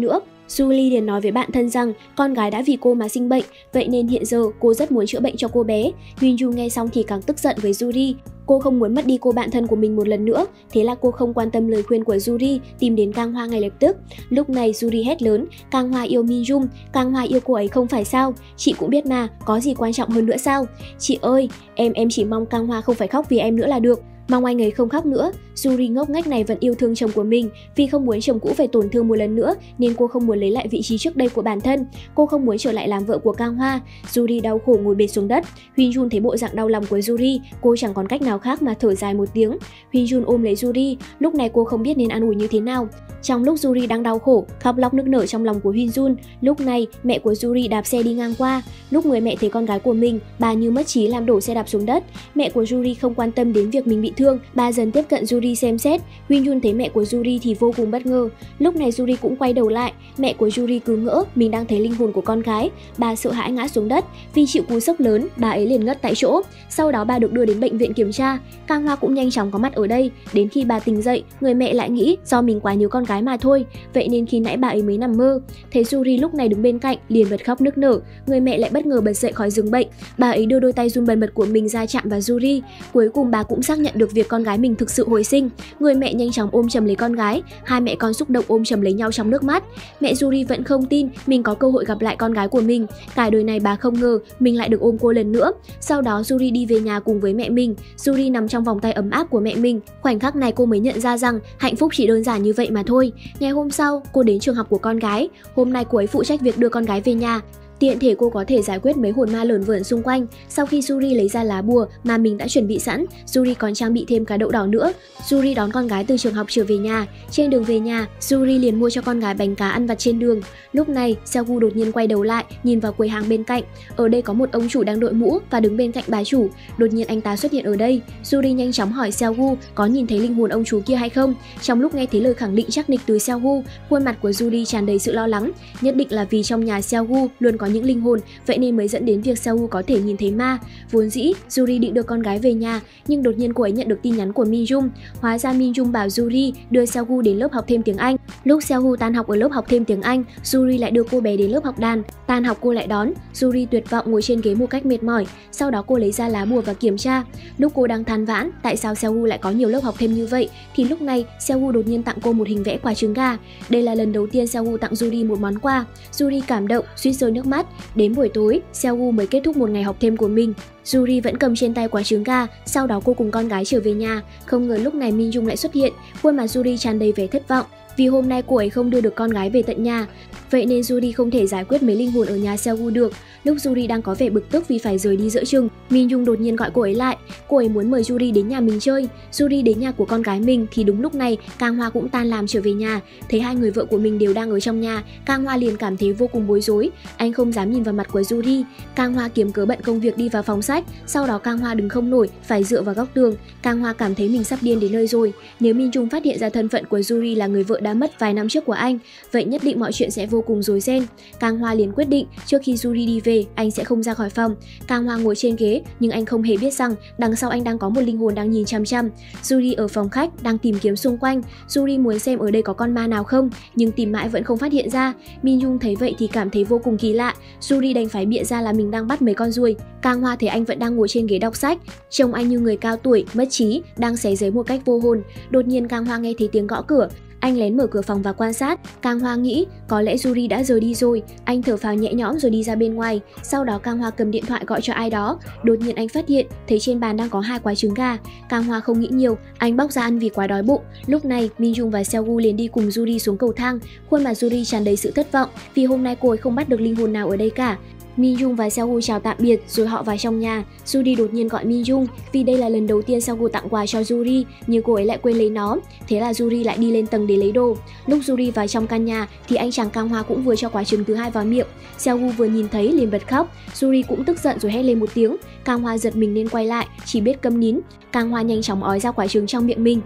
Speaker 1: Julie liền nói với bạn thân rằng con gái đã vì cô mà sinh bệnh, vậy nên hiện giờ cô rất muốn chữa bệnh cho cô bé. Minjung nghe xong thì càng tức giận với Yuri. Cô không muốn mất đi cô bạn thân của mình một lần nữa, thế là cô không quan tâm lời khuyên của Yuri, tìm đến Kang Hoa ngay lập tức. Lúc này Yuri hét lớn, Kang Hoa yêu Minjung, Kang Hoa yêu cô ấy không phải sao? Chị cũng biết mà, có gì quan trọng hơn nữa sao? Chị ơi, em chỉ mong Kang Hoa không phải khóc vì em nữa là được. Mong anh ấy không khóc nữa. Yuri ngốc nghếch này vẫn yêu thương chồng của mình, vì không muốn chồng cũ phải tổn thương một lần nữa nên cô không muốn lấy lại vị trí trước đây của bản thân. Cô không muốn trở lại làm vợ của Kang Hoa. Yuri đau khổ ngồi bệt xuống đất. Hyunjun thấy bộ dạng đau lòng của Yuri, cô chẳng còn cách nào khác mà thở dài một tiếng. Hyunjun ôm lấy Yuri, lúc này cô không biết nên an ủi như thế nào. Trong lúc Yuri đang đau khổ, khóc lóc nức nở trong lòng của Hyunjun, lúc này mẹ của Yuri đạp xe đi ngang qua. Lúc người mẹ thấy con gái của mình, bà như mất trí làm đổ xe đạp xuống đất. Mẹ của Yuri không quan tâm đến việc mình bị thương, bà dần tiếp cận Yuri xem xét. Hyunjun thấy mẹ của Yuri thì vô cùng bất ngờ. Lúc này Yuri cũng quay đầu lại, mẹ của Yuri cứ ngỡ mình đang thấy linh hồn của con gái. Bà sợ hãi ngã xuống đất, vì chịu cú sốc lớn, bà ấy liền ngất tại chỗ. Sau đó bà được đưa đến bệnh viện kiểm tra. Kang Hoa cũng nhanh chóng có mặt ở đây. Đến khi bà tỉnh dậy, người mẹ lại nghĩ do mình quá nhớ con gái mà thôi, vậy nên khi nãy bà ấy mới nằm mơ. Thấy Yuri lúc này đứng bên cạnh liền bật khóc nức nở. Người mẹ lại bất ngờ bật dậy khỏi giường bệnh. Bà ấy đưa đôi tay run bần bật của mình ra chạm vào Yuri. Cuối cùng bà cũng xác nhận được việc con gái mình thực sự hồi sinh. Người mẹ nhanh chóng ôm chầm lấy con gái, hai mẹ con xúc động ôm chầm lấy nhau trong nước mắt. Mẹ Yuri vẫn không tin mình có cơ hội gặp lại con gái của mình. Cả đời này bà không ngờ mình lại được ôm cô lần nữa. Sau đó Yuri đi về nhà cùng với mẹ mình. Yuri nằm trong vòng tay ấm áp của mẹ mình. Khoảnh khắc này cô mới nhận ra rằng hạnh phúc chỉ đơn giản như vậy mà thôi. Ngày hôm sau, cô đến trường học của con gái. Hôm nay cô ấy phụ trách việc đưa con gái về nhà. Tiện thể cô có thể giải quyết mấy hồn ma lởn vởn xung quanh. Sau khi Yuri lấy ra lá bùa mà mình đã chuẩn bị sẵn, Yuri còn trang bị thêm cá đậu đỏ nữa. Yuri đón con gái từ trường học trở về nhà. Trên đường về nhà, Yuri liền mua cho con gái bánh cá ăn vặt trên đường. Lúc này, Seogu đột nhiên quay đầu lại, nhìn vào quầy hàng bên cạnh. Ở đây có một ông chủ đang đội mũ và đứng bên cạnh bà chủ. Đột nhiên anh ta xuất hiện ở đây. Yuri nhanh chóng hỏi Seogu có nhìn thấy linh hồn ông chủ kia hay không. Trong lúc nghe thấy lời khẳng định chắc nịch từ Seogu, khuôn mặt của Yuri tràn đầy sự lo lắng. Nhất định là vì trong nhà Seogu luôn có những linh hồn, vậy nên mới dẫn đến việc Seogu có thể nhìn thấy ma. Vốn dĩ Yuri định đưa con gái về nhà, nhưng đột nhiên cô ấy nhận được tin nhắn của Minjung. Hóa ra Minjung bảo Yuri đưa Seogu đến lớp học thêm tiếng Anh. Lúc Seogu tan học ở lớp học thêm tiếng Anh, Yuri lại đưa cô bé đến lớp học đàn. Tan học cô lại đón. Yuri tuyệt vọng ngồi trên ghế một cách mệt mỏi. Sau đó cô lấy ra lá bùa và kiểm tra. Lúc cô đang than vãn tại sao Seogu lại có nhiều lớp học thêm như vậy, thì lúc này Seogu đột nhiên tặng cô một hình vẽ quả trứng gà. Đây là lần đầu tiên Seogu tặng Yuri một món quà. Yuri cảm động, suýt rơi nước mắt. Đến buổi tối, Seogu mới kết thúc một ngày học thêm của mình. Yuri vẫn cầm trên tay quả trứng gà, sau đó cô cùng con gái trở về nhà. Không ngờ lúc này Minjung lại xuất hiện, khuôn mặt Yuri tràn đầy vẻ thất vọng, vì hôm nay cô ấy không đưa được con gái về tận nhà. Vậy nên Yuri không thể giải quyết mấy linh hồn ở nhà Seogu được. Lúc Yuri đang có vẻ bực tức vì phải rời đi giữa chừng, Minjung đột nhiên gọi cô ấy lại. Cô ấy muốn mời Yuri đến nhà mình chơi. Yuri đến nhà của con gái mình thì đúng lúc này Kang Hoa cũng tan làm trở về nhà. Thấy hai người vợ của mình đều đang ở trong nhà, Kang Hoa liền cảm thấy vô cùng bối rối. Anh không dám nhìn vào mặt của Yuri. Kang Hoa kiếm cớ bận công việc đi vào phòng sách. Sau đó Kang Hoa đứng không nổi, phải dựa vào góc tường. Kang Hoa cảm thấy mình sắp điên đến nơi rồi. Nếu Minjung phát hiện ra thân phận của Yuri là người vợ đã mất vài năm trước của anh, vậy nhất định mọi chuyện sẽ vô cùng rối ren. Kang Hoa liền quyết định trước khi Yuri đi về, anh sẽ không ra khỏi phòng. Kang Hoa ngồi trên ghế, nhưng anh không hề biết rằng đằng sau anh đang có một linh hồn đang nhìn chằm chằm. Yuri ở phòng khách đang tìm kiếm xung quanh. Yuri muốn xem ở đây có con ma nào không, nhưng tìm mãi vẫn không phát hiện ra. Minjung thấy vậy thì cảm thấy vô cùng kỳ lạ. Yuri đành phải bịa ra là mình đang bắt mấy con ruồi. Kang Hoa thấy anh vẫn đang ngồi trên ghế đọc sách, trông anh như người cao tuổi, mất trí, đang xé giấy một cách vô hồn. Đột nhiên Kang Hoa nghe thấy tiếng gõ cửa. Anh lén mở cửa phòng và quan sát. Kang Hoa nghĩ có lẽ Yuri đã rời đi rồi. Anh thở phào nhẹ nhõm rồi đi ra bên ngoài. Sau đó Kang Hoa cầm điện thoại gọi cho ai đó. Đột nhiên anh phát hiện thấy trên bàn đang có 2 quả trứng gà. Kang Hoa không nghĩ nhiều, anh bóc ra ăn vì quá đói bụng. Lúc này Minjung và Seogu liền đi cùng Yuri xuống cầu thang. Khuôn mặt Yuri tràn đầy sự thất vọng vì hôm nay cô ấy không bắt được linh hồn nào ở đây cả. Minjung và Seogu chào tạm biệt rồi họ vào trong nhà. Yuri đột nhiên gọi Minjung vì đây là lần đầu tiên Seogu tặng quà cho Yuri, nhưng cô ấy lại quên lấy nó. Thế là Yuri lại đi lên tầng để lấy đồ. Lúc Yuri vào trong căn nhà thì anh chàng Kang Hoa cũng vừa cho quả trứng thứ 2 vào miệng. Seogu vừa nhìn thấy liền bật khóc. Yuri cũng tức giận rồi hét lên một tiếng. Kang Hoa giật mình nên quay lại, chỉ biết câm nín. Kang Hoa nhanh chóng ói ra quả trứng trong miệng mình.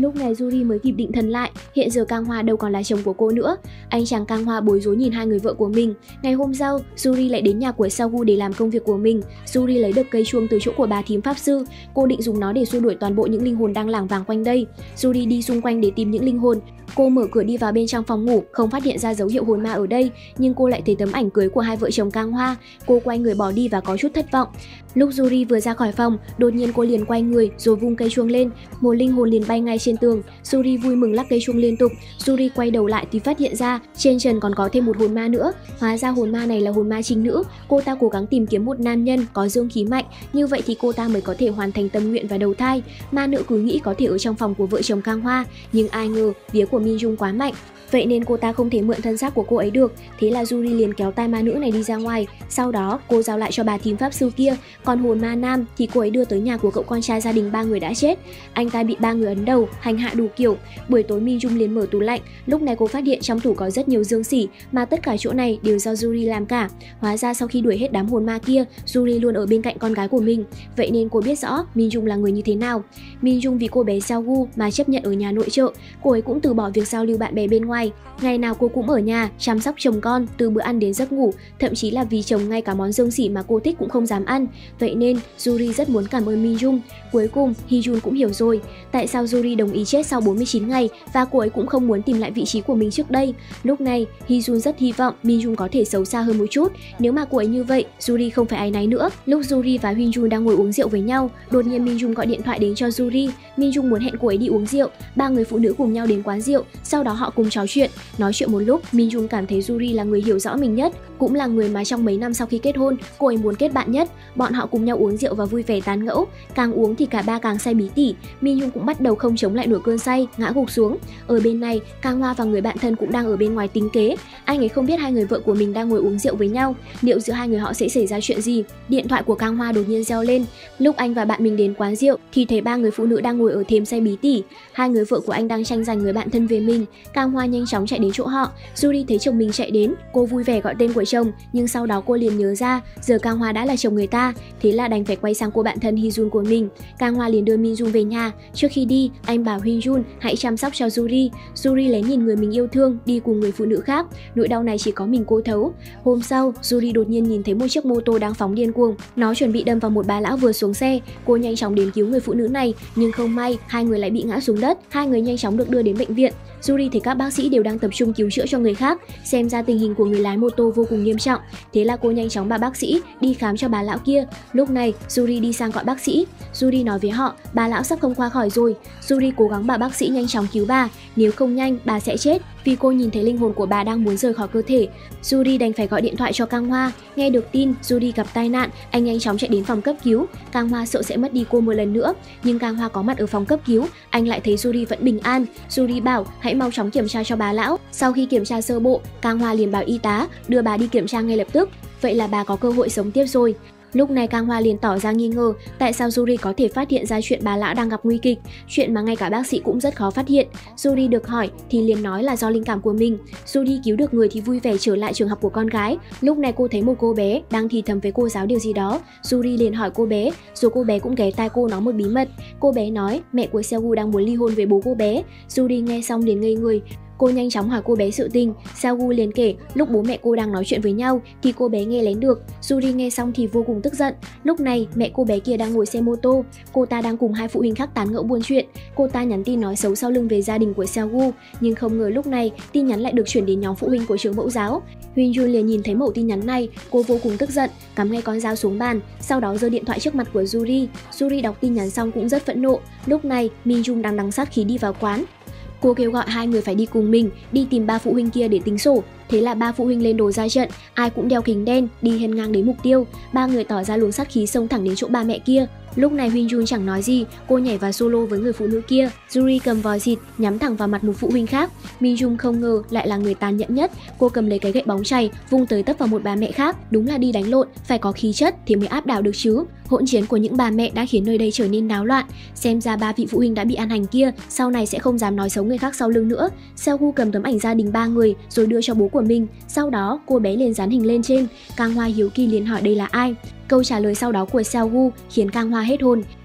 Speaker 1: Lúc này Yuri mới kịp định thần lại, hiện giờ Kang Hoa đâu còn là chồng của cô nữa. Anh chàng Kang Hoa bối rối nhìn hai người vợ của mình. Ngày hôm sau, Yuri lại đến nhà của Seogu để làm công việc của mình. Yuri lấy được cây chuông từ chỗ của bà thím pháp sư, cô định dùng nó để xua đuổi toàn bộ những linh hồn đang lảng vảng quanh đây. Yuri đi xung quanh để tìm những linh hồn. Cô mở cửa đi vào bên trong phòng ngủ, không phát hiện ra dấu hiệu hồn ma ở đây, nhưng cô lại thấy tấm ảnh cưới của hai vợ chồng Kang Hoa. Cô quay người bỏ đi và có chút thất vọng. Lúc Yuri vừa ra khỏi phòng, đột nhiên cô liền quay người rồi vung cây chuông lên, một linh hồn liền bay ngay trên tường. Yuri vui mừng lắc cây chuông liên tục. Yuri quay đầu lại thì phát hiện ra trên trần còn có thêm một hồn ma nữa. Hóa ra hồn ma này là hồn ma chính nữ. Cô ta cố gắng tìm kiếm một nam nhân có dương khí mạnh, như vậy thì cô ta mới có thể hoàn thành tâm nguyện và đầu thai. Ma nữ cứ nghĩ có thể ở trong phòng của vợ chồng Kang Hoa, nhưng ai ngờ vía của Min Jung quá mạnh, vậy nên cô ta không thể mượn thân xác của cô ấy được. Thế là Yuri liền kéo tay ma nữ này đi ra ngoài. Sau đó cô giao lại cho bà thím pháp sư kia. Còn hồn ma nam thì cô ấy đưa tới nhà của cậu con trai gia đình ba người đã chết. Anh ta bị ba người ấn đầu, hành hạ đủ kiểu. Buổi tối Min Jung liền mở tủ lạnh. Lúc này cô phát hiện trong tủ có rất nhiều dương xỉ, mà tất cả chỗ này đều do Yuri làm cả. Hóa ra sau khi đuổi hết đám hồn ma kia, Yuri luôn ở bên cạnh con gái của mình. Vậy nên cô biết rõ Min Jung là người như thế nào. Min Jung vì cô bé Seogu mà chấp nhận ở nhà nội trợ. Cô ấy cũng từ bỏ việc giao lưu bạn bè bên ngoài. Ngày nào cô cũng ở nhà chăm sóc chồng con, từ bữa ăn đến giấc ngủ, thậm chí là vì chồng ngay cả món dương xỉ mà cô thích cũng không dám ăn. Vậy nên Yuri rất muốn cảm ơn Min Jung. Cuối cùng Hee-jun cũng hiểu rồi tại sao Yuri đồng ý chết sau 49 ngày và cô ấy cũng không muốn tìm lại vị trí của mình trước đây. Lúc này Hee-jun rất hy vọng Min Jung có thể xấu xa hơn một chút. Nếu mà cô ấy như vậy, Yuri không phải áy náy nữa. Lúc Yuri và Hyun-jun đang ngồi uống rượu với nhau, đột nhiên Min Jung gọi điện thoại đến cho Yuri. Min Jung muốn hẹn cô ấy đi uống rượu. Ba người phụ nữ cùng nhau đến quán rượu, sau đó họ cùng trò chuyện. Nói chuyện một lúc, Min Jung cảm thấy Yuri là người hiểu rõ mình nhất, cũng là người mà trong mấy năm sau khi kết hôn, cô ấy muốn kết bạn nhất. Bọn họ cùng nhau uống rượu và vui vẻ tán gẫu. Càng uống thì cả ba càng say bí tỉ. Min Jung cũng bắt đầu không chống lại nổi cơn say, ngã gục xuống. Ở bên này, Kang Hoa và người bạn thân cũng đang ở bên ngoài tính kế. Anh ấy không biết hai người vợ của mình đang ngồi uống rượu với nhau, liệu giữa hai người họ sẽ xảy ra chuyện gì. Điện thoại của Kang Hoa đột nhiên reo lên. Lúc anh và bạn mình đến quán rượu thì thấy ba người phụ nữ đang ngồi ở thềm say bí tỉ. Hai người vợ của anh đang tranh giành người bạn thân về mình. Kang Hoa nhanh chóng chạy đến chỗ họ. Yuri thấy chồng mình chạy đến, cô vui vẻ gọi tên của chồng, nhưng sau đó cô liền nhớ ra giờ Kang Hoa đã là chồng người ta, thế là đành phải quay sang cô bạn thân Hee-jun của mình. Kang Hoa liền đưa Min Jung về nhà. Trước khi đi, anh bảo Hyun-jun hãy chăm sóc cho Yuri. Yuri lấy nhìn người mình yêu thương đi cùng người phụ nữ khác, nỗi đau này chỉ có mình cô thấu. Hôm sau, Yuri đột nhiên nhìn thấy một chiếc mô tô đang phóng điên cuồng, nó chuẩn bị đâm vào một bà lão vừa xuống xe. Cô nhanh chóng đến cứu người phụ nữ này, nhưng không may hai người lại bị ngã xuống đất. Hai người nhanh chóng được đưa đến bệnh viện. Yuri thấy các bác sĩ đều đang tập trung cứu chữa cho người khác, xem ra tình hình của người lái mô tô vô cùng nghiêm trọng. Thế là cô nhanh chóng bảo bác sĩ đi khám cho bà lão kia. Lúc này Yuri đi sang gọi bác sĩ. Yuri nói với họ bà lão sắp không qua khỏi rồi. Yuri cố gắng bảo bác sĩ nhanh chóng cứu bà, nếu không nhanh bà sẽ chết, vì cô nhìn thấy linh hồn của bà đang muốn rời khỏi cơ thể. Yuri đành phải gọi điện thoại cho Kang Hoa. Nghe được tin Yuri gặp tai nạn, anh nhanh chóng chạy đến phòng cấp cứu. Kang Hoa sợ sẽ mất đi cô một lần nữa, nhưng Kang Hoa có mặt ở phòng cấp cứu, anh lại thấy Yuri vẫn bình an. Yuri bảo hãy mau chóng kiểm tra cho bà lão. Sau khi kiểm tra sơ bộ, Kang Hoa liền bảo y tá đưa bà đi kiểm tra ngay lập tức, vậy là bà có cơ hội sống tiếp rồi. Lúc này Kang Hoa liền tỏ ra nghi ngờ tại sao Yuri có thể phát hiện ra chuyện bà lão đang gặp nguy kịch, chuyện mà ngay cả bác sĩ cũng rất khó phát hiện. Yuri được hỏi thì liền nói là do linh cảm của mình. Yuri cứu được người thì vui vẻ trở lại trường học của con gái. Lúc này cô thấy một cô bé đang thì thầm với cô giáo điều gì đó. Yuri liền hỏi cô bé, rồi cô bé cũng ghé tai cô nói một bí mật. Cô bé nói mẹ của Seogu đang muốn ly hôn với bố cô bé. Yuri nghe xong liền ngây người. Cô nhanh chóng hỏi cô bé sự tình. Seogu liền kể lúc bố mẹ cô đang nói chuyện với nhau thì cô bé nghe lén được. Yuri nghe xong thì vô cùng tức giận. Lúc này mẹ cô bé kia đang ngồi xe mô tô, cô ta đang cùng hai phụ huynh khác tán gẫu buôn chuyện. Cô ta nhắn tin nói xấu sau lưng về gia đình của Seogu, nhưng không ngờ lúc này tin nhắn lại được chuyển đến nhóm phụ huynh của trường mẫu giáo. Hyun-jun liền nhìn thấy mẩu tin nhắn này, cô vô cùng tức giận, cắm ngay con dao xuống bàn, sau đó giơ điện thoại trước mặt của Yuri. Yuri đọc tin nhắn xong cũng rất phẫn nộ. Lúc này Min Jung đang đằng sát khí đi vào quán. Cô kêu gọi hai người phải đi cùng mình, đi tìm ba phụ huynh kia để tính sổ. Thế là ba phụ huynh lên đồ ra trận, ai cũng đeo kính đen, đi hiên ngang đến mục tiêu. Ba người tỏ ra luồng sát khí xông thẳng đến chỗ ba mẹ kia. Lúc này Hyun-jun chẳng nói gì, cô nhảy vào solo với người phụ nữ kia. Yuri cầm vòi xịt nhắm thẳng vào mặt một phụ huynh khác. Min Jung không ngờ lại là người tàn nhẫn nhất. Cô cầm lấy cái gậy bóng chày, vung tới tấp vào một bà mẹ khác. Đúng là đi đánh lộn, phải có khí chất thì mới áp đảo được chứ. Hỗn chiến của những bà mẹ đã khiến nơi đây trở nên náo loạn. Xem ra ba vị phụ huynh đã bị ăn hành kia sau này sẽ không dám nói xấu người khác sau lưng nữa. Seogu cầm tấm ảnh gia đình ba người rồi đưa cho bố của mình. Sau đó cô bé liền dán hình lên trên. Kang Hoa hiếu kỳ liền hỏi đây là ai. Câu trả lời sau đó của Seogu khiến Kang Hoa hết hồn.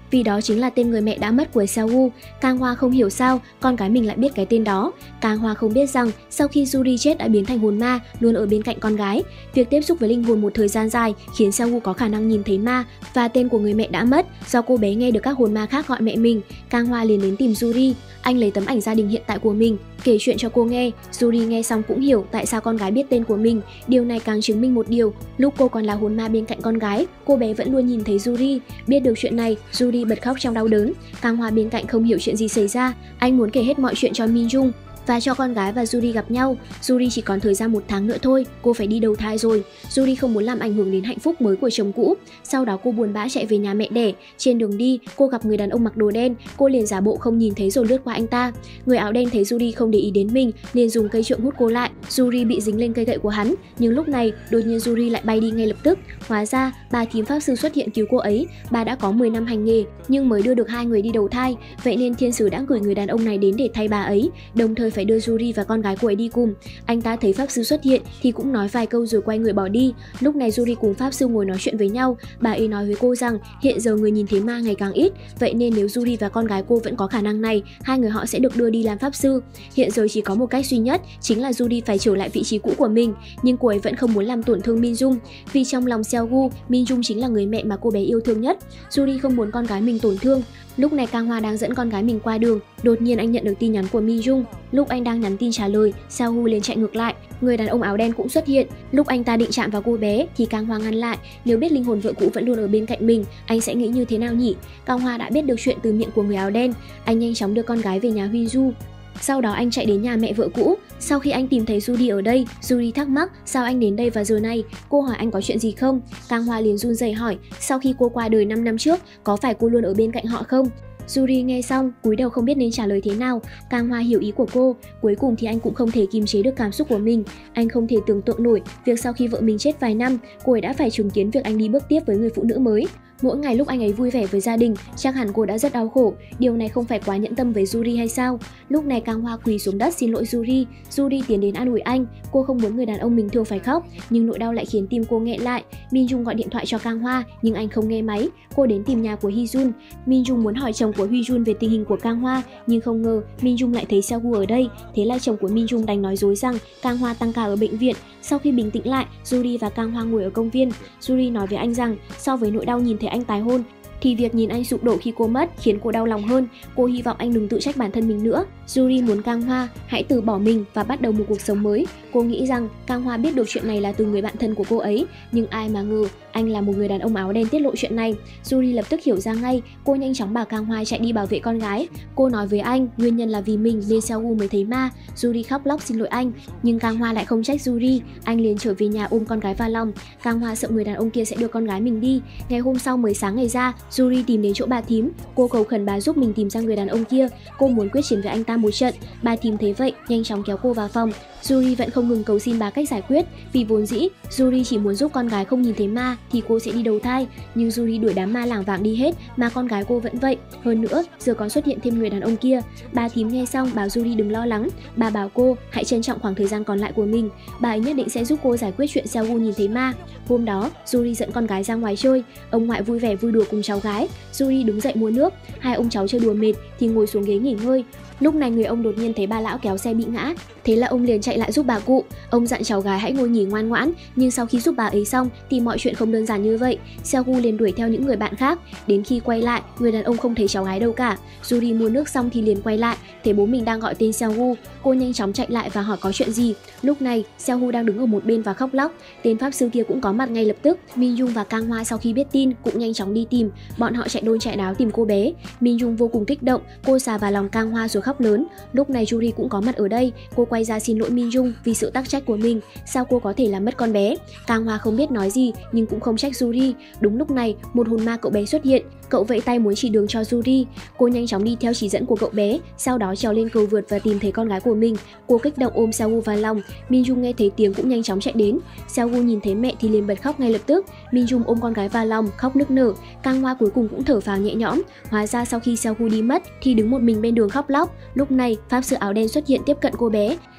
Speaker 1: vì đó chính là tên người mẹ đã mất của Seo-woo. Kang Hoa không hiểu sao con gái mình lại biết cái tên đó. Kang Hoa không biết rằng sau khi Yuri chết đã biến thành hồn ma, luôn ở bên cạnh con gái. Việc tiếp xúc với linh hồn một thời gian dài khiến Seo-woo có khả năng nhìn thấy ma và tên của người mẹ đã mất. Do cô bé nghe được các hồn ma khác gọi mẹ mình, Kang Hoa liền đến tìm Yuri. Anh lấy tấm ảnh gia đình hiện tại của mình, kể chuyện cho cô nghe. Yuri nghe xong cũng hiểu tại sao con gái biết tên của mình. Điều này càng chứng minh một điều, lúc cô còn là hồn ma bên cạnh con gái, cô bé vẫn luôn nhìn thấy Yuri. Biết được chuyện này, Yuri bật khóc trong đau đớn. Kang Hoa bên cạnh không hiểu chuyện gì xảy ra, anh muốn kể hết mọi chuyện cho Min Jung và cho con gái và Yuri gặp nhau. Yuri chỉ còn thời gian 1 tháng nữa thôi, cô phải đi đầu thai rồi. Yuri không muốn làm ảnh hưởng đến hạnh phúc mới của chồng cũ. Sau đó cô buồn bã chạy về nhà mẹ đẻ. Trên đường đi, cô gặp người đàn ông mặc đồ đen, cô liền giả bộ không nhìn thấy rồi lướt qua anh ta. Người áo đen thấy Yuri không để ý đến mình, liền dùng cây trượng hút cô lại. Yuri bị dính lên cây gậy của hắn, nhưng lúc này đột nhiên Yuri lại bay đi ngay lập tức. Hóa ra, bà thím pháp sư xuất hiện cứu cô ấy. Bà đã có 10 năm hành nghề, nhưng mới đưa được 2 người đi đầu thai, vậy nên thiên sứ đã gửi người đàn ông này đến để thay bà ấy, đồng thời phải đưa Yuri và con gái cô ấy đi cùng. Anh ta thấy pháp sư xuất hiện thì cũng nói vài câu rồi quay người bỏ đi. Lúc này Yuri cùng pháp sư ngồi nói chuyện với nhau. Bà ấy nói với cô rằng hiện giờ người nhìn thấy ma ngày càng ít, vậy nên nếu Yuri và con gái cô vẫn có khả năng này, 2 người họ sẽ được đưa đi làm pháp sư. Hiện giờ chỉ có một cách duy nhất, chính là Yuri phải trở lại vị trí cũ của mình, nhưng cô ấy vẫn không muốn làm tổn thương Min Jung, vì trong lòng Seo-woo, Min Jung chính là người mẹ mà cô bé yêu thương nhất. Yuri không muốn con gái mình tổn thương. Lúc này Kang Hoa đang dẫn con gái mình qua đường, đột nhiên anh nhận được tin nhắn của Min Jung. Lúc anh đang nhắn tin trả lời, Seo-woo liền chạy ngược lại. Người đàn ông áo đen cũng xuất hiện. Lúc anh ta định chạm vào cô bé thì Kang Hoa ngăn lại. Nếu biết linh hồn vợ cũ vẫn luôn ở bên cạnh mình, anh sẽ nghĩ như thế nào nhỉ? Kang Hoa đã biết được chuyện từ miệng của người áo đen. Anh nhanh chóng đưa con gái về nhà Huy Du. Sau đó anh chạy đến nhà mẹ vợ cũ. Sau khi anh tìm thấy Yuri ở đây, Yuri thắc mắc sao anh đến đây vào giờ này. Cô hỏi anh có chuyện gì không. Kang Hoa liền run rẩy hỏi sau khi cô qua đời 5 năm trước, có phải cô luôn ở bên cạnh họ không? Yuri nghe xong, cúi đầu không biết nên trả lời thế nào. Kang Hoa hiểu ý của cô. Cuối cùng thì anh cũng không thể kiềm chế được cảm xúc của mình. Anh không thể tưởng tượng nổi việc sau khi vợ mình chết vài năm, cô ấy đã phải chứng kiến việc anh đi bước tiếp với người phụ nữ mới. Mỗi ngày lúc anh ấy vui vẻ với gia đình, chắc hẳn cô đã rất đau khổ. Điều này không phải quá nhẫn tâm với Yuri hay sao? Lúc này Kang Hoa quỳ xuống đất xin lỗi Yuri. Yuri tiến đến an ủi anh. Cô không muốn người đàn ông mình thương phải khóc, nhưng nỗi đau lại khiến tim cô nghẹn lại. Min Jung gọi điện thoại cho Kang Hoa, nhưng anh không nghe máy. Cô đến tìm nhà của Hee Jun. Min Jung muốn hỏi chồng của Hee Jun về tình hình của Kang Hoa, nhưng không ngờ Min Jung lại thấy Seo-woo ở đây. Thế là chồng của Min Jung đành nói dối rằng Kang Hoa tăng ca ở bệnh viện. Sau khi bình tĩnh lại, Yuri và Kang Hoa ngồi ở công viên. Yuri nói với anh rằng so với nỗi đau nhìn thấy anh tái hôn thì việc nhìn anh sụp đổ khi cô mất khiến cô đau lòng hơn. Cô hy vọng anh đừng tự trách bản thân mình nữa. Yuri muốn Kang Hoa hãy từ bỏ mình và bắt đầu một cuộc sống mới. Cô nghĩ rằng Kang Hoa biết được chuyện này là từ người bạn thân của cô ấy, nhưng ai mà ngờ anh là một người đàn ông áo đen tiết lộ chuyện này. Yuri lập tức hiểu ra ngay. Cô nhanh chóng bảo Kang Hoa chạy đi bảo vệ con gái. Cô nói với anh nguyên nhân là vì mình nên Seo-woo mới thấy ma. Yuri khóc lóc xin lỗi anh, nhưng Kang Hoa lại không trách Yuri. Anh liền trở về nhà ôm con gái vào lòng. Kang Hoa sợ người đàn ông kia sẽ đưa con gái mình đi. Ngày hôm sau mới sáng ngày ra, Yuri tìm đến chỗ bà thím. Cô cầu khẩn bà giúp mình tìm ra người đàn ông kia. Cô muốn quyết chiến với anh ta một trận. Bà thím thấy vậy nhanh chóng kéo cô vào phòng. Yuri vẫn không ngừng cầu xin bà cách giải quyết, vì vốn dĩ Yuri chỉ muốn giúp con gái không nhìn thấy ma thì cô sẽ đi đầu thai, nhưng Yuri đuổi đám ma lảng vảng đi hết mà con gái cô vẫn vậy. Hơn nữa giờ còn xuất hiện thêm người đàn ông kia. Bà thím nghe xong bảo Yuri đừng lo lắng. Bà bảo cô hãy trân trọng khoảng thời gian còn lại của mình. Bà ấy nhất định sẽ giúp cô giải quyết chuyện Seo-woo nhìn thấy ma. Hôm đó Yuri dẫn con gái ra ngoài chơi. Ông ngoại vui vẻ vui đùa cùng cháu gái. Yuri đứng dậy mua nước. Hai ông cháu chơi đùa mệt thì ngồi xuống ghế nghỉ ngơi. Lúc này người ông đột nhiên thấy bà lão kéo xe bị ngã. Thế là ông liền chạy lại giúp bà cụ. Ông dặn cháu gái hãy ngồi nghỉ ngoan ngoãn, nhưng sau khi giúp bà ấy xong thì mọi chuyện không đơn giản như vậy. Seo-woo liền đuổi theo những người bạn khác. Đến khi quay lại, người đàn ông không thấy cháu gái đâu cả. Yuri mua nước xong thì liền quay lại, thấy bố mình đang gọi tên Seo-woo. Cô nhanh chóng chạy lại và hỏi có chuyện gì. Lúc này Seo-woo đang đứng ở một bên và khóc lóc. Tên pháp sư kia cũng có mặt ngay lập tức. Min Jung và Kang Hoa sau khi biết tin cũng nhanh chóng đi tìm. Bọn họ chạy đôn chạy đáo tìm cô bé. Min Jung vô cùng kích động, cô xà vào lòng Kang Hoa rồi khóc lớn. Lúc này Yuri cũng có mặt ở đây. Cô quay ra xin lỗi Min Jung vì sự tắc trách của mình. Sao cô có thể làm mất con bé? Kang Hoa không biết nói gì nhưng cũng không trách Yuri. Đúng lúc này một hồn ma cậu bé xuất hiện. Cậu vẫy tay muốn chỉ đường cho Yuri. Cô nhanh chóng đi theo chỉ dẫn của cậu bé, sau đó trèo lên cầu vượt và tìm thấy con gái của mình. Cô kích động ôm Seo-woo vào lòng. Min Jung nghe thấy tiếng cũng nhanh chóng chạy đến. Seo-woo nhìn thấy mẹ thì liền bật khóc ngay lập tức. Min Jung ôm con gái vào lòng khóc nức nở. Kang Hoa cuối cùng cũng thở phào nhẹ nhõm. Hóa ra sau khi Seo-woo đi mất thì đứng một mình bên đường khóc lóc. Lúc này pháp sư áo đen xuất hiện tiếp cận cô bé. Anh ta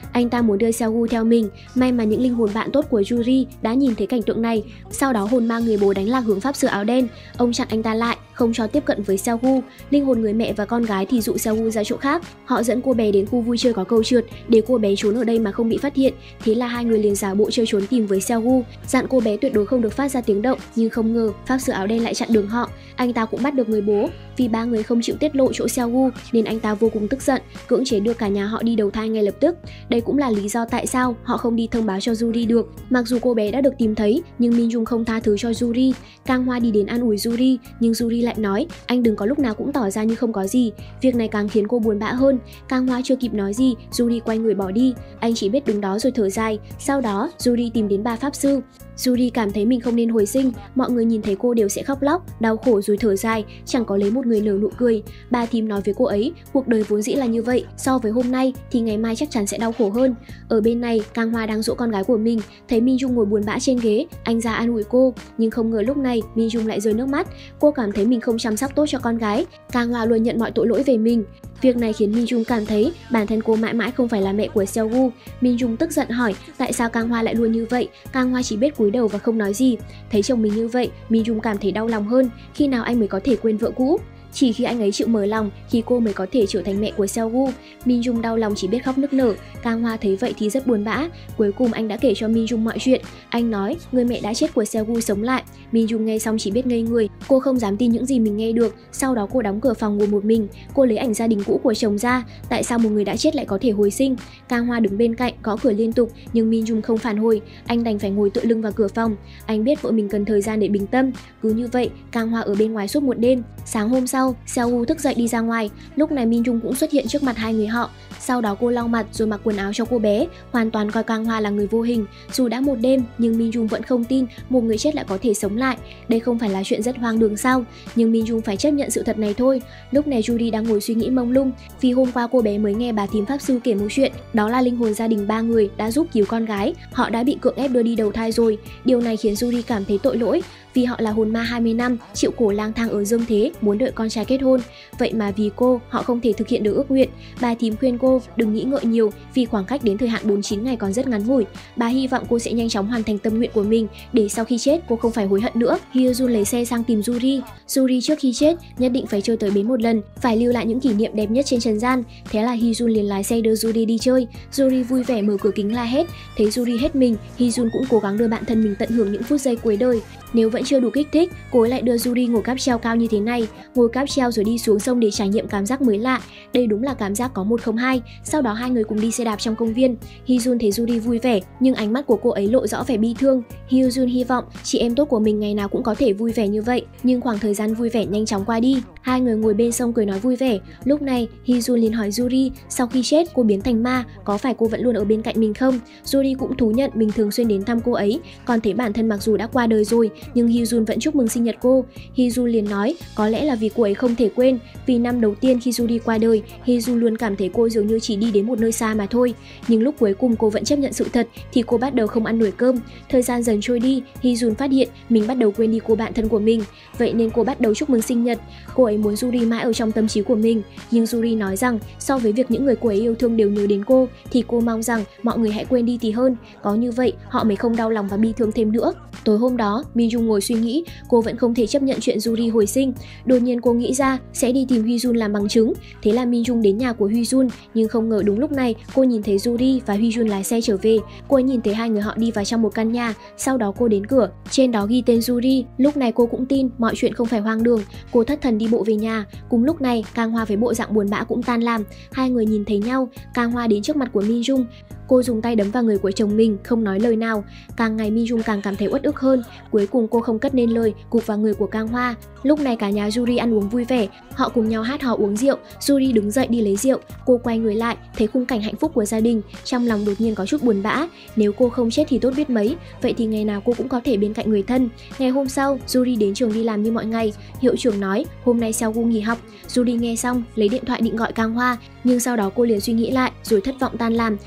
Speaker 1: muốn đưa Seo-woo theo mình. May mà những linh hồn bạn tốt của Yuri đã nhìn thấy cảnh tượng này. Sau đó hồn ma người bố đánh lạc hướng pháp sư áo đen. Ông chặn anh ta lại, không cho tiếp cận với Seo-woo. Linh hồn người mẹ và con gái thì dụ Seo-woo ra chỗ khác. Họ dẫn cô bé đến khu vui chơi có cầu trượt để cô bé trốn ở đây mà không bị phát hiện. Thế là hai người liền giả bộ chơi trốn tìm với Seo-woo, dặn cô bé tuyệt đối không được phát ra tiếng động. Nhưng không ngờ pháp sư áo đen lại chặn đường họ. Anh ta cũng bắt được người bố. Vì ba người không chịu tiết lộ chỗ Seo-woo nên anh ta vô cùng tức giận, cưỡng chế đưa cả nhà họ đi đầu thai ngay lập tức. Đây cũng là lý do tại sao họ không đi thông báo cho Yuri được. Mặc dù cô bé đã được tìm thấy nhưng Min Jung không tha thứ cho Yuri. Kang Hoa đi đến an ủi Yuri nhưng Yuri lại nói anh đừng có lúc nào cũng tỏ ra như không có gì. Việc này càng khiến cô buồn bã hơn. Kang Hoa chưa kịp nói gì, Yuri quay người bỏ đi. Anh chỉ biết đứng đó rồi thở dài. Sau đó Yuri tìm đến ba pháp sư. Yuri cảm thấy mình không nên hồi sinh, mọi người nhìn thấy cô đều sẽ khóc lóc, đau khổ rồi thở dài, chẳng có lấy một người nở nụ cười. Bà thím nói với cô ấy, cuộc đời vốn dĩ là như vậy, so với hôm nay thì ngày mai chắc chắn sẽ đau khổ hơn. Ở bên này, Kang Hoa đang dỗ con gái của mình, thấy Min Jung ngồi buồn bã trên ghế, anh ra an ủi cô, nhưng không ngờ lúc này Min Jung lại rơi nước mắt. Cô cảm thấy mình không chăm sóc tốt cho con gái. Kang Hoa luôn nhận mọi tội lỗi về mình. Việc này khiến Min Jung cảm thấy bản thân cô mãi mãi không phải là mẹ của Seo-woo. Min Jung tức giận hỏi tại sao Kang Hoa lại luôn như vậy. Kang Hoa chỉ biết cúi đầu và không nói gì. Thấy chồng mình như vậy, Min Jung cảm thấy đau lòng hơn. Khi nào anh mới có thể quên vợ cũ? Chỉ khi anh ấy chịu mở lòng thì cô mới có thể trở thành mẹ của Seo-woo. Min Jung đau lòng chỉ biết khóc nức nở. Kang Hoa thấy vậy thì rất buồn bã. Cuối cùng anh đã kể cho Min Jung mọi chuyện. Anh nói người mẹ đã chết của Seo-woo sống lại. Min Jung nghe xong chỉ biết ngây người. Cô không dám tin những gì mình nghe được. Sau đó cô đóng cửa phòng ngồi một mình. Cô lấy ảnh gia đình cũ của chồng ra. Tại sao một người đã chết lại có thể hồi sinh? Kang Hoa đứng bên cạnh gõ cửa liên tục nhưng Min Jung không phản hồi. Anh đành phải ngồi tựa lưng vào cửa phòng. Anh biết vợ mình cần thời gian để bình tâm. Cứ như vậy Kang Hoa ở bên ngoài suốt một đêm. Sáng hôm sau, Seo-woo thức dậy đi ra ngoài. Lúc này Min Jung cũng xuất hiện trước mặt hai người họ. Sau đó cô lau mặt rồi mặc quần áo cho cô bé, hoàn toàn coi Kang Hoa là người vô hình. Dù đã một đêm nhưng Min Jung vẫn không tin một người chết lại có thể sống lại. Đây không phải là chuyện rất hoang đường sao? Nhưng Min Jung phải chấp nhận sự thật này thôi. Lúc này Judy đang ngồi suy nghĩ mông lung vì hôm qua cô bé mới nghe bà thím pháp sư kể một chuyện, đó là linh hồn gia đình ba người đã giúp cứu con gái. Họ đã bị cưỡng ép đưa đi đầu thai rồi. Điều này khiến Judy cảm thấy tội lỗi vì họ là hồn ma 20 năm, chịu khổ lang thang ở dương thế, muốn đợi con trai kết hôn. Vậy mà vì cô, họ không thể thực hiện được ước nguyện. Bà thím khuyên cô đừng nghĩ ngợi nhiều vì khoảng cách đến thời hạn 49 ngày còn rất ngắn ngủi. Bà hy vọng cô sẽ nhanh chóng hoàn thành tâm nguyện của mình để sau khi chết cô không phải hối hận nữa. Hyojun lấy xe sang tìm Yuri. Yuri trước khi chết nhất định phải chơi tới bến một lần, phải lưu lại những kỷ niệm đẹp nhất trên trần gian. Thế là Hyojun liền lái xe đưa Yuri đi chơi. Yuri vui vẻ mở cửa kính la hét. Thấy Yuri hết mình, Hyojun cũng cố gắng đưa bản thân mình tận hưởng những phút giây cuối đời. Nếu vẫn chưa đủ kích thích, cô ấy lại đưa Yuri ngồi cáp treo cao như thế này, ngồi cáp treo rồi đi xuống sông để trải nghiệm cảm giác mới lạ. Đây đúng là cảm giác có 102. Sau đó hai người cùng đi xe đạp trong công viên. Hyojun thấy Yuri vui vẻ, nhưng ánh mắt của cô ấy lộ rõ vẻ bi thương. Hyojun hy vọng chị em tốt của mình ngày nào cũng có thể vui vẻ như vậy, nhưng khoảng thời gian vui vẻ nhanh chóng qua đi. Hai người ngồi bên sông cười nói vui vẻ. Lúc này Hyojun liền hỏi Yuri, sau khi chết cô biến thành ma, có phải cô vẫn luôn ở bên cạnh mình không? Yuri cũng thú nhận mình thường xuyên đến thăm cô ấy, còn thấy bản thân mặc dù đã qua đời rồi nhưng Hyojun vẫn chúc mừng sinh nhật cô. Hyojun liền nói có lẽ là vì cô ấy không thể quên, vì năm đầu tiên khi Yuri qua đời, Hyojun luôn cảm thấy cô dường như chỉ đi đến một nơi xa mà thôi. Nhưng lúc cuối cùng cô vẫn chấp nhận sự thật thì cô bắt đầu không ăn nổi cơm. Thời gian dần trôi đi, Hyojun phát hiện mình bắt đầu quên đi cô bạn thân của mình. Vậy nên cô bắt đầu chúc mừng sinh nhật. Cô ấy muốn Yuri mãi ở trong tâm trí của mình. Nhưng Yuri nói rằng so với việc những người cô ấy yêu thương đều nhớ đến cô thì cô mong rằng mọi người hãy quên đi thì hơn. Có như vậy họ mới không đau lòng và bi thương thêm nữa. Tối hôm đó, Min Jung ngồi suy nghĩ, cô vẫn không thể chấp nhận chuyện Yuri hồi sinh. Đột nhiên cô nghĩ ra sẽ đi tìm Hyojun làm bằng chứng. Thế là Min Jung đến nhà của Hyojun, nhưng không ngờ đúng lúc này cô nhìn thấy Yuri và Hyojun lái xe trở về. Cô ấy nhìn thấy hai người họ đi vào trong một căn nhà, sau đó cô đến cửa, trên đó ghi tên Yuri. Lúc này cô cũng tin mọi chuyện không phải hoang đường. Cô thất thần đi bộ về nhà. Cùng lúc này, Kang Hoa với bộ dạng buồn bã cũng tan làm. Hai người nhìn thấy nhau. Kang Hoa đến trước mặt của Min Jung. Cô dùng tay đấm vào người của chồng mình, không nói lời nào. Càng ngày Min Jung càng cảm thấy uất ức hơn. Cuối cùng cô không cất nên lời, cụp vào người của Kang Hoa. Lúc này cả nhà Yuri ăn uống vui vẻ, họ cùng nhau hát hò uống rượu. Yuri đứng dậy đi lấy rượu. Cô quay người lại, thấy khung cảnh hạnh phúc của gia đình, trong lòng đột nhiên có chút buồn bã. Nếu cô không chết thì tốt biết mấy, vậy thì ngày nào cô cũng có thể bên cạnh người thân. Ngày hôm sau, Yuri đến trường đi làm như mọi ngày. Hiệu trưởng nói hôm nay Seo-woo nghỉ học. Yuri nghe xong, lấy điện thoại định gọi Kang Hoa, nhưng sau đó cô liền suy nghĩ lại rồi thất vọng tan làm. Chỉ có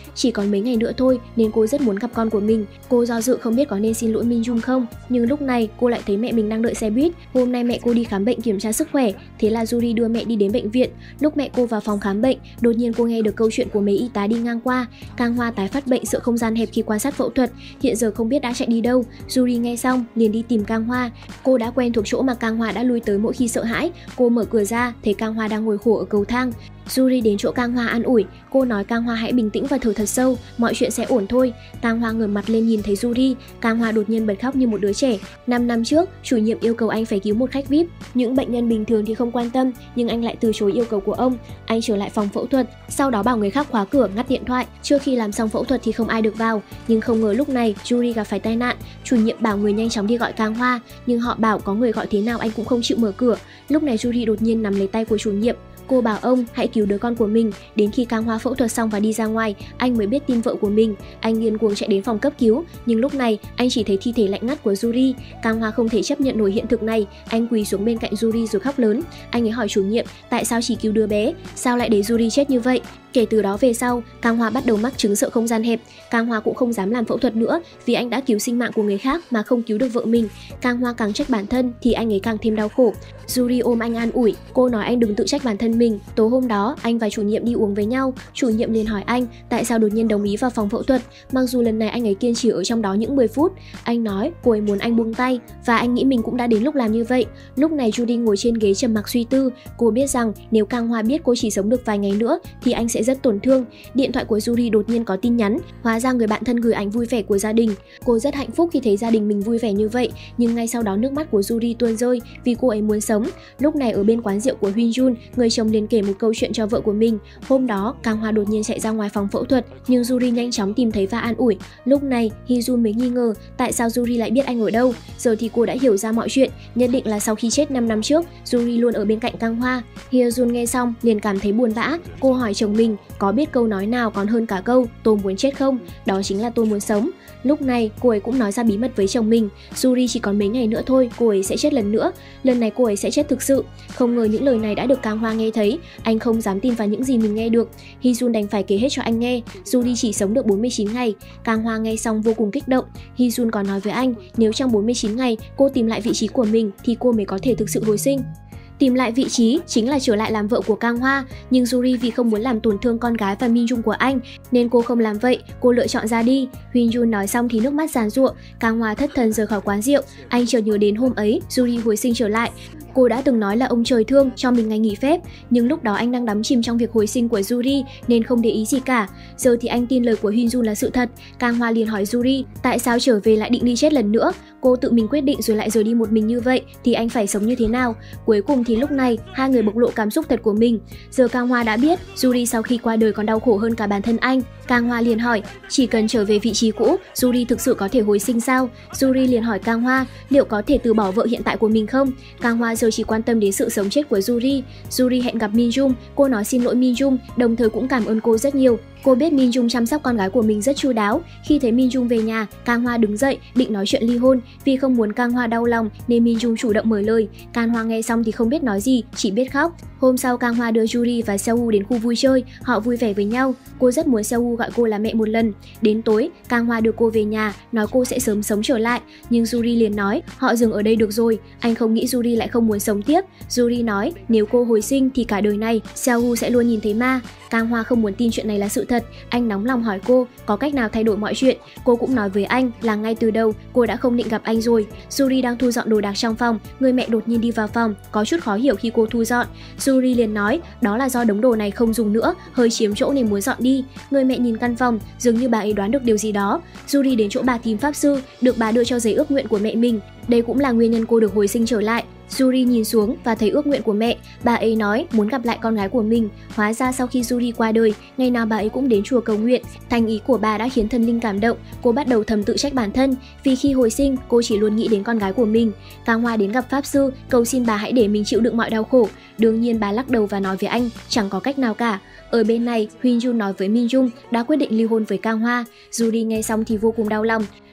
Speaker 1: mấy ngày nữa thôi nên cô rất muốn gặp con của mình. Cô do dự không biết có nên xin lỗi Min Jung không, nhưng lúc này cô lại thấy mẹ mình đang đợi xe buýt. Hôm nay mẹ cô đi khám bệnh kiểm tra sức khỏe, thế là Yuri đưa mẹ đi đến bệnh viện. Lúc mẹ cô vào phòng khám bệnh, đột nhiên cô nghe được câu chuyện của mấy y tá đi ngang qua. Kang Hoa tái phát bệnh sợ không gian hẹp khi quan sát phẫu thuật, hiện giờ không biết đã chạy đi đâu. Yuri nghe xong liền đi tìm Kang Hoa. Cô đã quen thuộc chỗ mà Kang Hoa đã lui tới mỗi khi sợ hãi. Cô mở cửa ra thấy Kang Hoa đang ngồi khổ ở cầu thang. Yuri đến chỗ Kang Hoa an ủi, cô nói Kang Hoa hãy bình tĩnh và thở thật sâu, mọi chuyện sẽ ổn thôi. Kang Hoa ngửa mặt lên nhìn thấy Yuri, Kang Hoa đột nhiên bật khóc như một đứa trẻ. 5 năm trước, chủ nhiệm yêu cầu anh phải cứu một khách VIP. Những bệnh nhân bình thường thì không quan tâm, nhưng anh lại từ chối yêu cầu của ông. Anh trở lại phòng phẫu thuật, sau đó bảo người khác khóa cửa, ngắt điện thoại. Trước khi làm xong phẫu thuật thì không ai được vào, nhưng không ngờ lúc này Yuri gặp phải tai nạn. Chủ nhiệm bảo người nhanh chóng đi gọi Kang Hoa, nhưng họ bảo có người gọi thế nào anh cũng không chịu mở cửa. Lúc này Yuri đột nhiên nắm lấy tay của chủ nhiệm. Cô bảo ông hãy cứu đứa con của mình. Đến khi Kang Hoa phẫu thuật xong và đi ra ngoài, anh mới biết tin vợ của mình. Anh điên cuồng chạy đến phòng cấp cứu, nhưng lúc này anh chỉ thấy thi thể lạnh ngắt của Yuri. Kang Hoa không thể chấp nhận nổi hiện thực này, anh quỳ xuống bên cạnh Yuri rồi khóc lớn. Anh ấy hỏi chủ nhiệm tại sao chỉ cứu đứa bé, sao lại để Yuri chết như vậy. Kể từ đó về sau, Kang Hoa bắt đầu mắc chứng sợ không gian hẹp. Kang Hoa cũng không dám làm phẫu thuật nữa vì anh đã cứu sinh mạng của người khác mà không cứu được vợ mình. Kang Hoa càng trách bản thân thì anh ấy càng thêm đau khổ. Yuri ôm anh an ủi, cô nói anh đừng tự trách bản thân mình. Tối hôm đó, anh và chủ nhiệm đi uống với nhau. Chủ nhiệm liền hỏi anh tại sao đột nhiên đồng ý vào phòng phẫu thuật, mặc dù lần này anh ấy kiên trì ở trong đó những 10 phút. Anh nói cô ấy muốn anh buông tay và anh nghĩ mình cũng đã đến lúc làm như vậy. Lúc này Judy ngồi trên ghế trầm mặc suy tư. Cô biết rằng nếu Kang Hoa biết cô chỉ sống được vài ngày nữa thì anh sẽ rất tổn thương. Điện thoại của Yuri đột nhiên có tin nhắn, hóa ra người bạn thân gửi ảnh vui vẻ của gia đình. Cô rất hạnh phúc khi thấy gia đình mình vui vẻ như vậy, nhưng ngay sau đó nước mắt của Yuri tuôn rơi vì cô ấy muốn sống. Lúc này ở bên quán rượu của Hyun Jun, người chồng liền kể một câu chuyện cho vợ của mình. Hôm đó, Kang Hoa đột nhiên chạy ra ngoài phòng phẫu thuật, nhưng Yuri nhanh chóng tìm thấy và an ủi. Lúc này, Hyun Jun mới nghi ngờ tại sao Yuri lại biết anh ở đâu. Giờ thì cô đã hiểu ra mọi chuyện, nhất định là sau khi chết 5 năm trước, Yuri luôn ở bên cạnh Kang Hoa. Hyun Jun nghe xong liền cảm thấy buồn bã. Cô hỏi chồng mình có biết câu nói nào còn hơn cả câu tôi muốn chết không? Đó chính là tôi muốn sống. Lúc này cô ấy cũng nói ra bí mật với chồng mình. Yuri chỉ còn mấy ngày nữa thôi, cô ấy sẽ chết lần nữa. Lần này cô ấy sẽ chết thực sự. Không ngờ những lời này đã được Kang Hoa nghe thấy. Anh không dám tin vào những gì mình nghe được. Hyun Jun đành phải kể hết cho anh nghe. Yuri chỉ sống được 49 ngày. Kang Hoa nghe xong vô cùng kích động. Hyun Jun còn nói với anh nếu trong 49 ngày cô tìm lại vị trí của mình thì cô mới có thể thực sự hồi sinh. Tìm lại vị trí chính là trở lại làm vợ của Kang Hoa, nhưng Yuri vì không muốn làm tổn thương con gái và Min Jung của anh nên cô không làm vậy, cô lựa chọn ra đi. Hyun Jun nói xong thì nước mắt giàn giụa. Kang Hoa thất thần rời khỏi quán rượu. Anh chợt nhớ đến hôm ấy Yuri hồi sinh trở lại. Cô đã từng nói là ông trời thương cho mình ngày nghỉ phép, nhưng lúc đó anh đang đắm chìm trong việc hồi sinh của Yuri nên không để ý gì cả. Giờ thì anh tin lời của Hyun Jun là sự thật. Kang Hoa liền hỏi Yuri tại sao trở về lại định đi chết lần nữa. Cô tự mình quyết định rồi lại rời đi một mình như vậy thì anh phải sống như thế nào? Cuối cùng thì lúc này hai người bộc lộ cảm xúc thật của mình. Giờ Kang Hoa đã biết Yuri sau khi qua đời còn đau khổ hơn cả bản thân anh. Kang Hoa liền hỏi chỉ cần trở về vị trí cũ, Yuri thực sự có thể hồi sinh sao? Yuri liền hỏi Kang Hoa liệu có thể từ bỏ vợ hiện tại của mình không? Kang Hoa giờ chỉ quan tâm đến sự sống chết của Yuri. Yuri hẹn gặp Min Jung, cô nói xin lỗi Min Jung, đồng thời cũng cảm ơn cô rất nhiều. Cô biết Min Jung chăm sóc con gái của mình rất chu đáo. Khi thấy Min Jung về nhà, Kang Hoa đứng dậy định nói chuyện ly hôn. Vì không muốn Kang Hoa đau lòng nên Min Jung chủ động mở lời. Kang Hoa nghe xong thì không biết nói gì, chỉ biết khóc. Hôm sau Kang Hoa đưa Yuri và Seo đến khu vui chơi, họ vui vẻ với nhau. Cô rất muốn Seo gọi cô là mẹ một lần. Đến tối, Kang Hoa đưa cô về nhà, nói cô sẽ sớm sống trở lại. Nhưng Yuri liền nói họ dừng ở đây được rồi. Anh không nghĩ Yuri lại không muốn sống tiếp. Yuri nói nếu cô hồi sinh thì cả đời này Seo sẽ luôn nhìn thấy ma. Kang Hoa không muốn tin chuyện này là sự thật. Anh nóng lòng hỏi cô có cách nào thay đổi mọi chuyện. Cô cũng nói với anh là ngay từ đầu cô đã không định gặp anh rồi. Yuri đang thu dọn đồ đạc trong phòng, người mẹ đột nhiên đi vào phòng, có chút khó hiểu khi cô thu dọn. Yuri liền nói đó là do đống đồ này không dùng nữa, hơi chiếm chỗ nên muốn dọn đi. Người mẹ nhìn căn phòng, dường như bà ấy đoán được điều gì đó. Yuri đến chỗ bà thím pháp sư, được bà đưa cho giấy ước nguyện của mẹ mình. Đây cũng là nguyên nhân cô được hồi sinh trở lại. Yuri nhìn xuống và thấy ước nguyện của mẹ, bà ấy nói muốn gặp lại con gái của mình. Hóa ra sau khi Yuri qua đời, ngày nào bà ấy cũng đến chùa cầu nguyện. Thành ý của bà đã khiến thần linh cảm động, cô bắt đầu thầm tự trách bản thân vì khi hồi sinh cô chỉ luôn nghĩ đến con gái của mình. Kang Hoa đến gặp pháp sư, cầu xin bà hãy để mình chịu đựng mọi đau khổ. Đương nhiên bà lắc đầu và nói với anh chẳng có cách nào cả. Ở bên này, Hyun Jun nói với Min Jung đã quyết định ly hôn với Kang Hoa. Yuri nghe xong thì vô cùng đau lòng.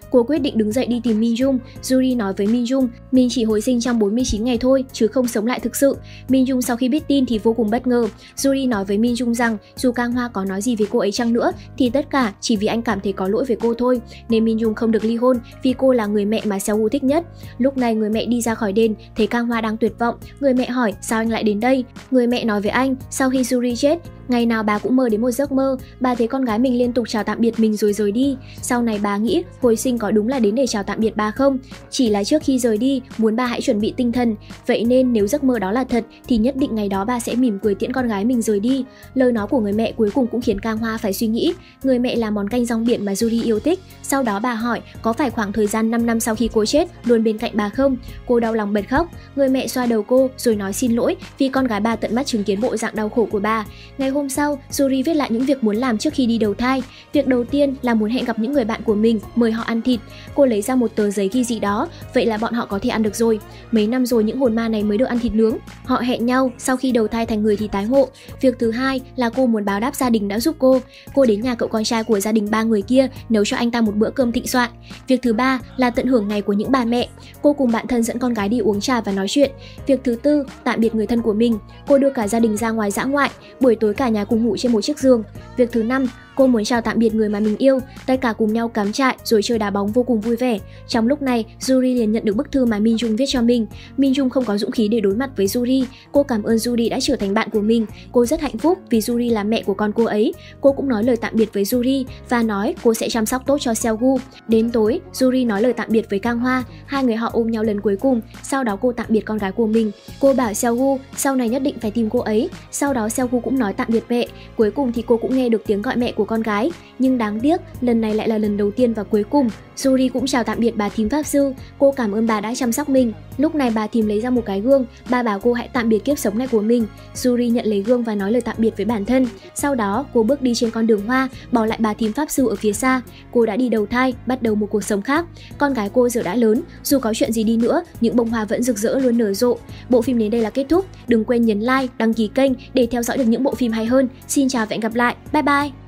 Speaker 1: Cô quyết định đứng dậy đi tìm Min Jung. Yuri nói với Min Jung, mình chỉ hồi sinh trong 49 ngày thôi, chứ không sống lại thực sự. Min Jung sau khi biết tin thì vô cùng bất ngờ. Yuri nói với Min Jung rằng dù Kang Hoa có nói gì với cô ấy chăng nữa thì tất cả chỉ vì anh cảm thấy có lỗi với cô thôi, nên Min Jung không được ly hôn vì cô là người mẹ mà Seo-woo thích nhất. Lúc này người mẹ đi ra khỏi đền, thấy Kang Hoa đang tuyệt vọng. Người mẹ hỏi sao anh lại đến đây. Người mẹ nói với anh sau khi Yuri chết, ngày nào bà cũng mơ đến một giấc mơ, bà thấy con gái mình liên tục chào tạm biệt mình rồi rời đi. Sau này bà nghĩ hồi sinh có đúng là đến để chào tạm biệt bà không? Chỉ là trước khi rời đi, muốn bà hãy chuẩn bị tinh thần. Vậy nên nếu giấc mơ đó là thật thì nhất định ngày đó bà sẽ mỉm cười tiễn con gái mình rời đi. Lời nói của người mẹ cuối cùng cũng khiến Kang Hoa phải suy nghĩ. Người mẹ làm món canh rong biển mà Yuri yêu thích. Sau đó bà hỏi có phải khoảng thời gian 5 năm sau khi cô chết luôn bên cạnh bà không? Cô đau lòng bật khóc. Người mẹ xoa đầu cô rồi nói xin lỗi vì con gái bà tận mắt chứng kiến bộ dạng đau khổ của bà. Ngày hôm sau, Yuri viết lại những việc muốn làm trước khi đi đầu thai. Việc đầu tiên là muốn hẹn gặp những người bạn của mình, mời họ ăn thịt. Cô lấy ra một tờ giấy ghi gì đó, vậy là bọn họ có thể ăn được rồi. Mấy năm rồi những hồn ma này mới được ăn thịt nướng. Họ hẹn nhau sau khi đầu thai thành người thì tái ngộ. Việc thứ hai là cô muốn báo đáp gia đình đã giúp cô. Cô đến nhà cậu con trai của gia đình 3 người kia nấu cho anh ta một bữa cơm thịnh soạn. Việc thứ ba là tận hưởng ngày của những bà mẹ. Cô cùng bạn thân dẫn con gái đi uống trà và nói chuyện. Việc thứ tư, tạm biệt người thân của mình. Cô đưa cả gia đình ra ngoài dã ngoại. Buổi tối cả nhà cùng ngủ trên một chiếc giường. Việc thứ năm, cô muốn chào tạm biệt người mà mình yêu, tất cả cùng nhau cắm trại rồi chơi đá bóng vô cùng vui vẻ. Trong lúc này, Yuri liền nhận được bức thư mà Min Jung viết cho mình. Min Jung không có dũng khí để đối mặt với Yuri. Cô cảm ơn Yuri đã trở thành bạn của mình. Cô rất hạnh phúc vì Yuri là mẹ của con cô ấy. Cô cũng nói lời tạm biệt với Yuri và nói cô sẽ chăm sóc tốt cho Seo-woo. Đến tối, Yuri nói lời tạm biệt với Kang Hoa. Hai người họ ôm nhau lần cuối cùng. Sau đó cô tạm biệt con gái của mình. Cô bảo Seo-woo sau này nhất định phải tìm cô ấy. Sau đó Seo-woo cũng nói tạm biệt mẹ. Cuối cùng thì cô cũng nghe được tiếng gọi mẹ của con gái. Nhưng đáng tiếc, lần này lại là lần đầu tiên và cuối cùng. Yuri cũng chào tạm biệt bà thím pháp sư. Cô cảm ơn bà đã chăm sóc mình. Lúc này bà thím lấy ra một cái gương. Bà bảo cô hãy tạm biệt kiếp sống này của mình. Yuri nhận lấy gương và nói lời tạm biệt với bản thân. Sau đó cô bước đi trên con đường hoa, bỏ lại bà thím pháp sư ở phía xa. Cô đã đi đầu thai, bắt đầu một cuộc sống khác. Con gái cô giờ đã lớn, dù có chuyện gì đi nữa, những bông hoa vẫn rực rỡ luôn nở rộ. Bộ phim đến đây là kết thúc. Đừng quên nhấn like, đăng ký kênh để theo dõi được những bộ phim hay hơn. Xin chào và hẹn gặp lại. Bye bye.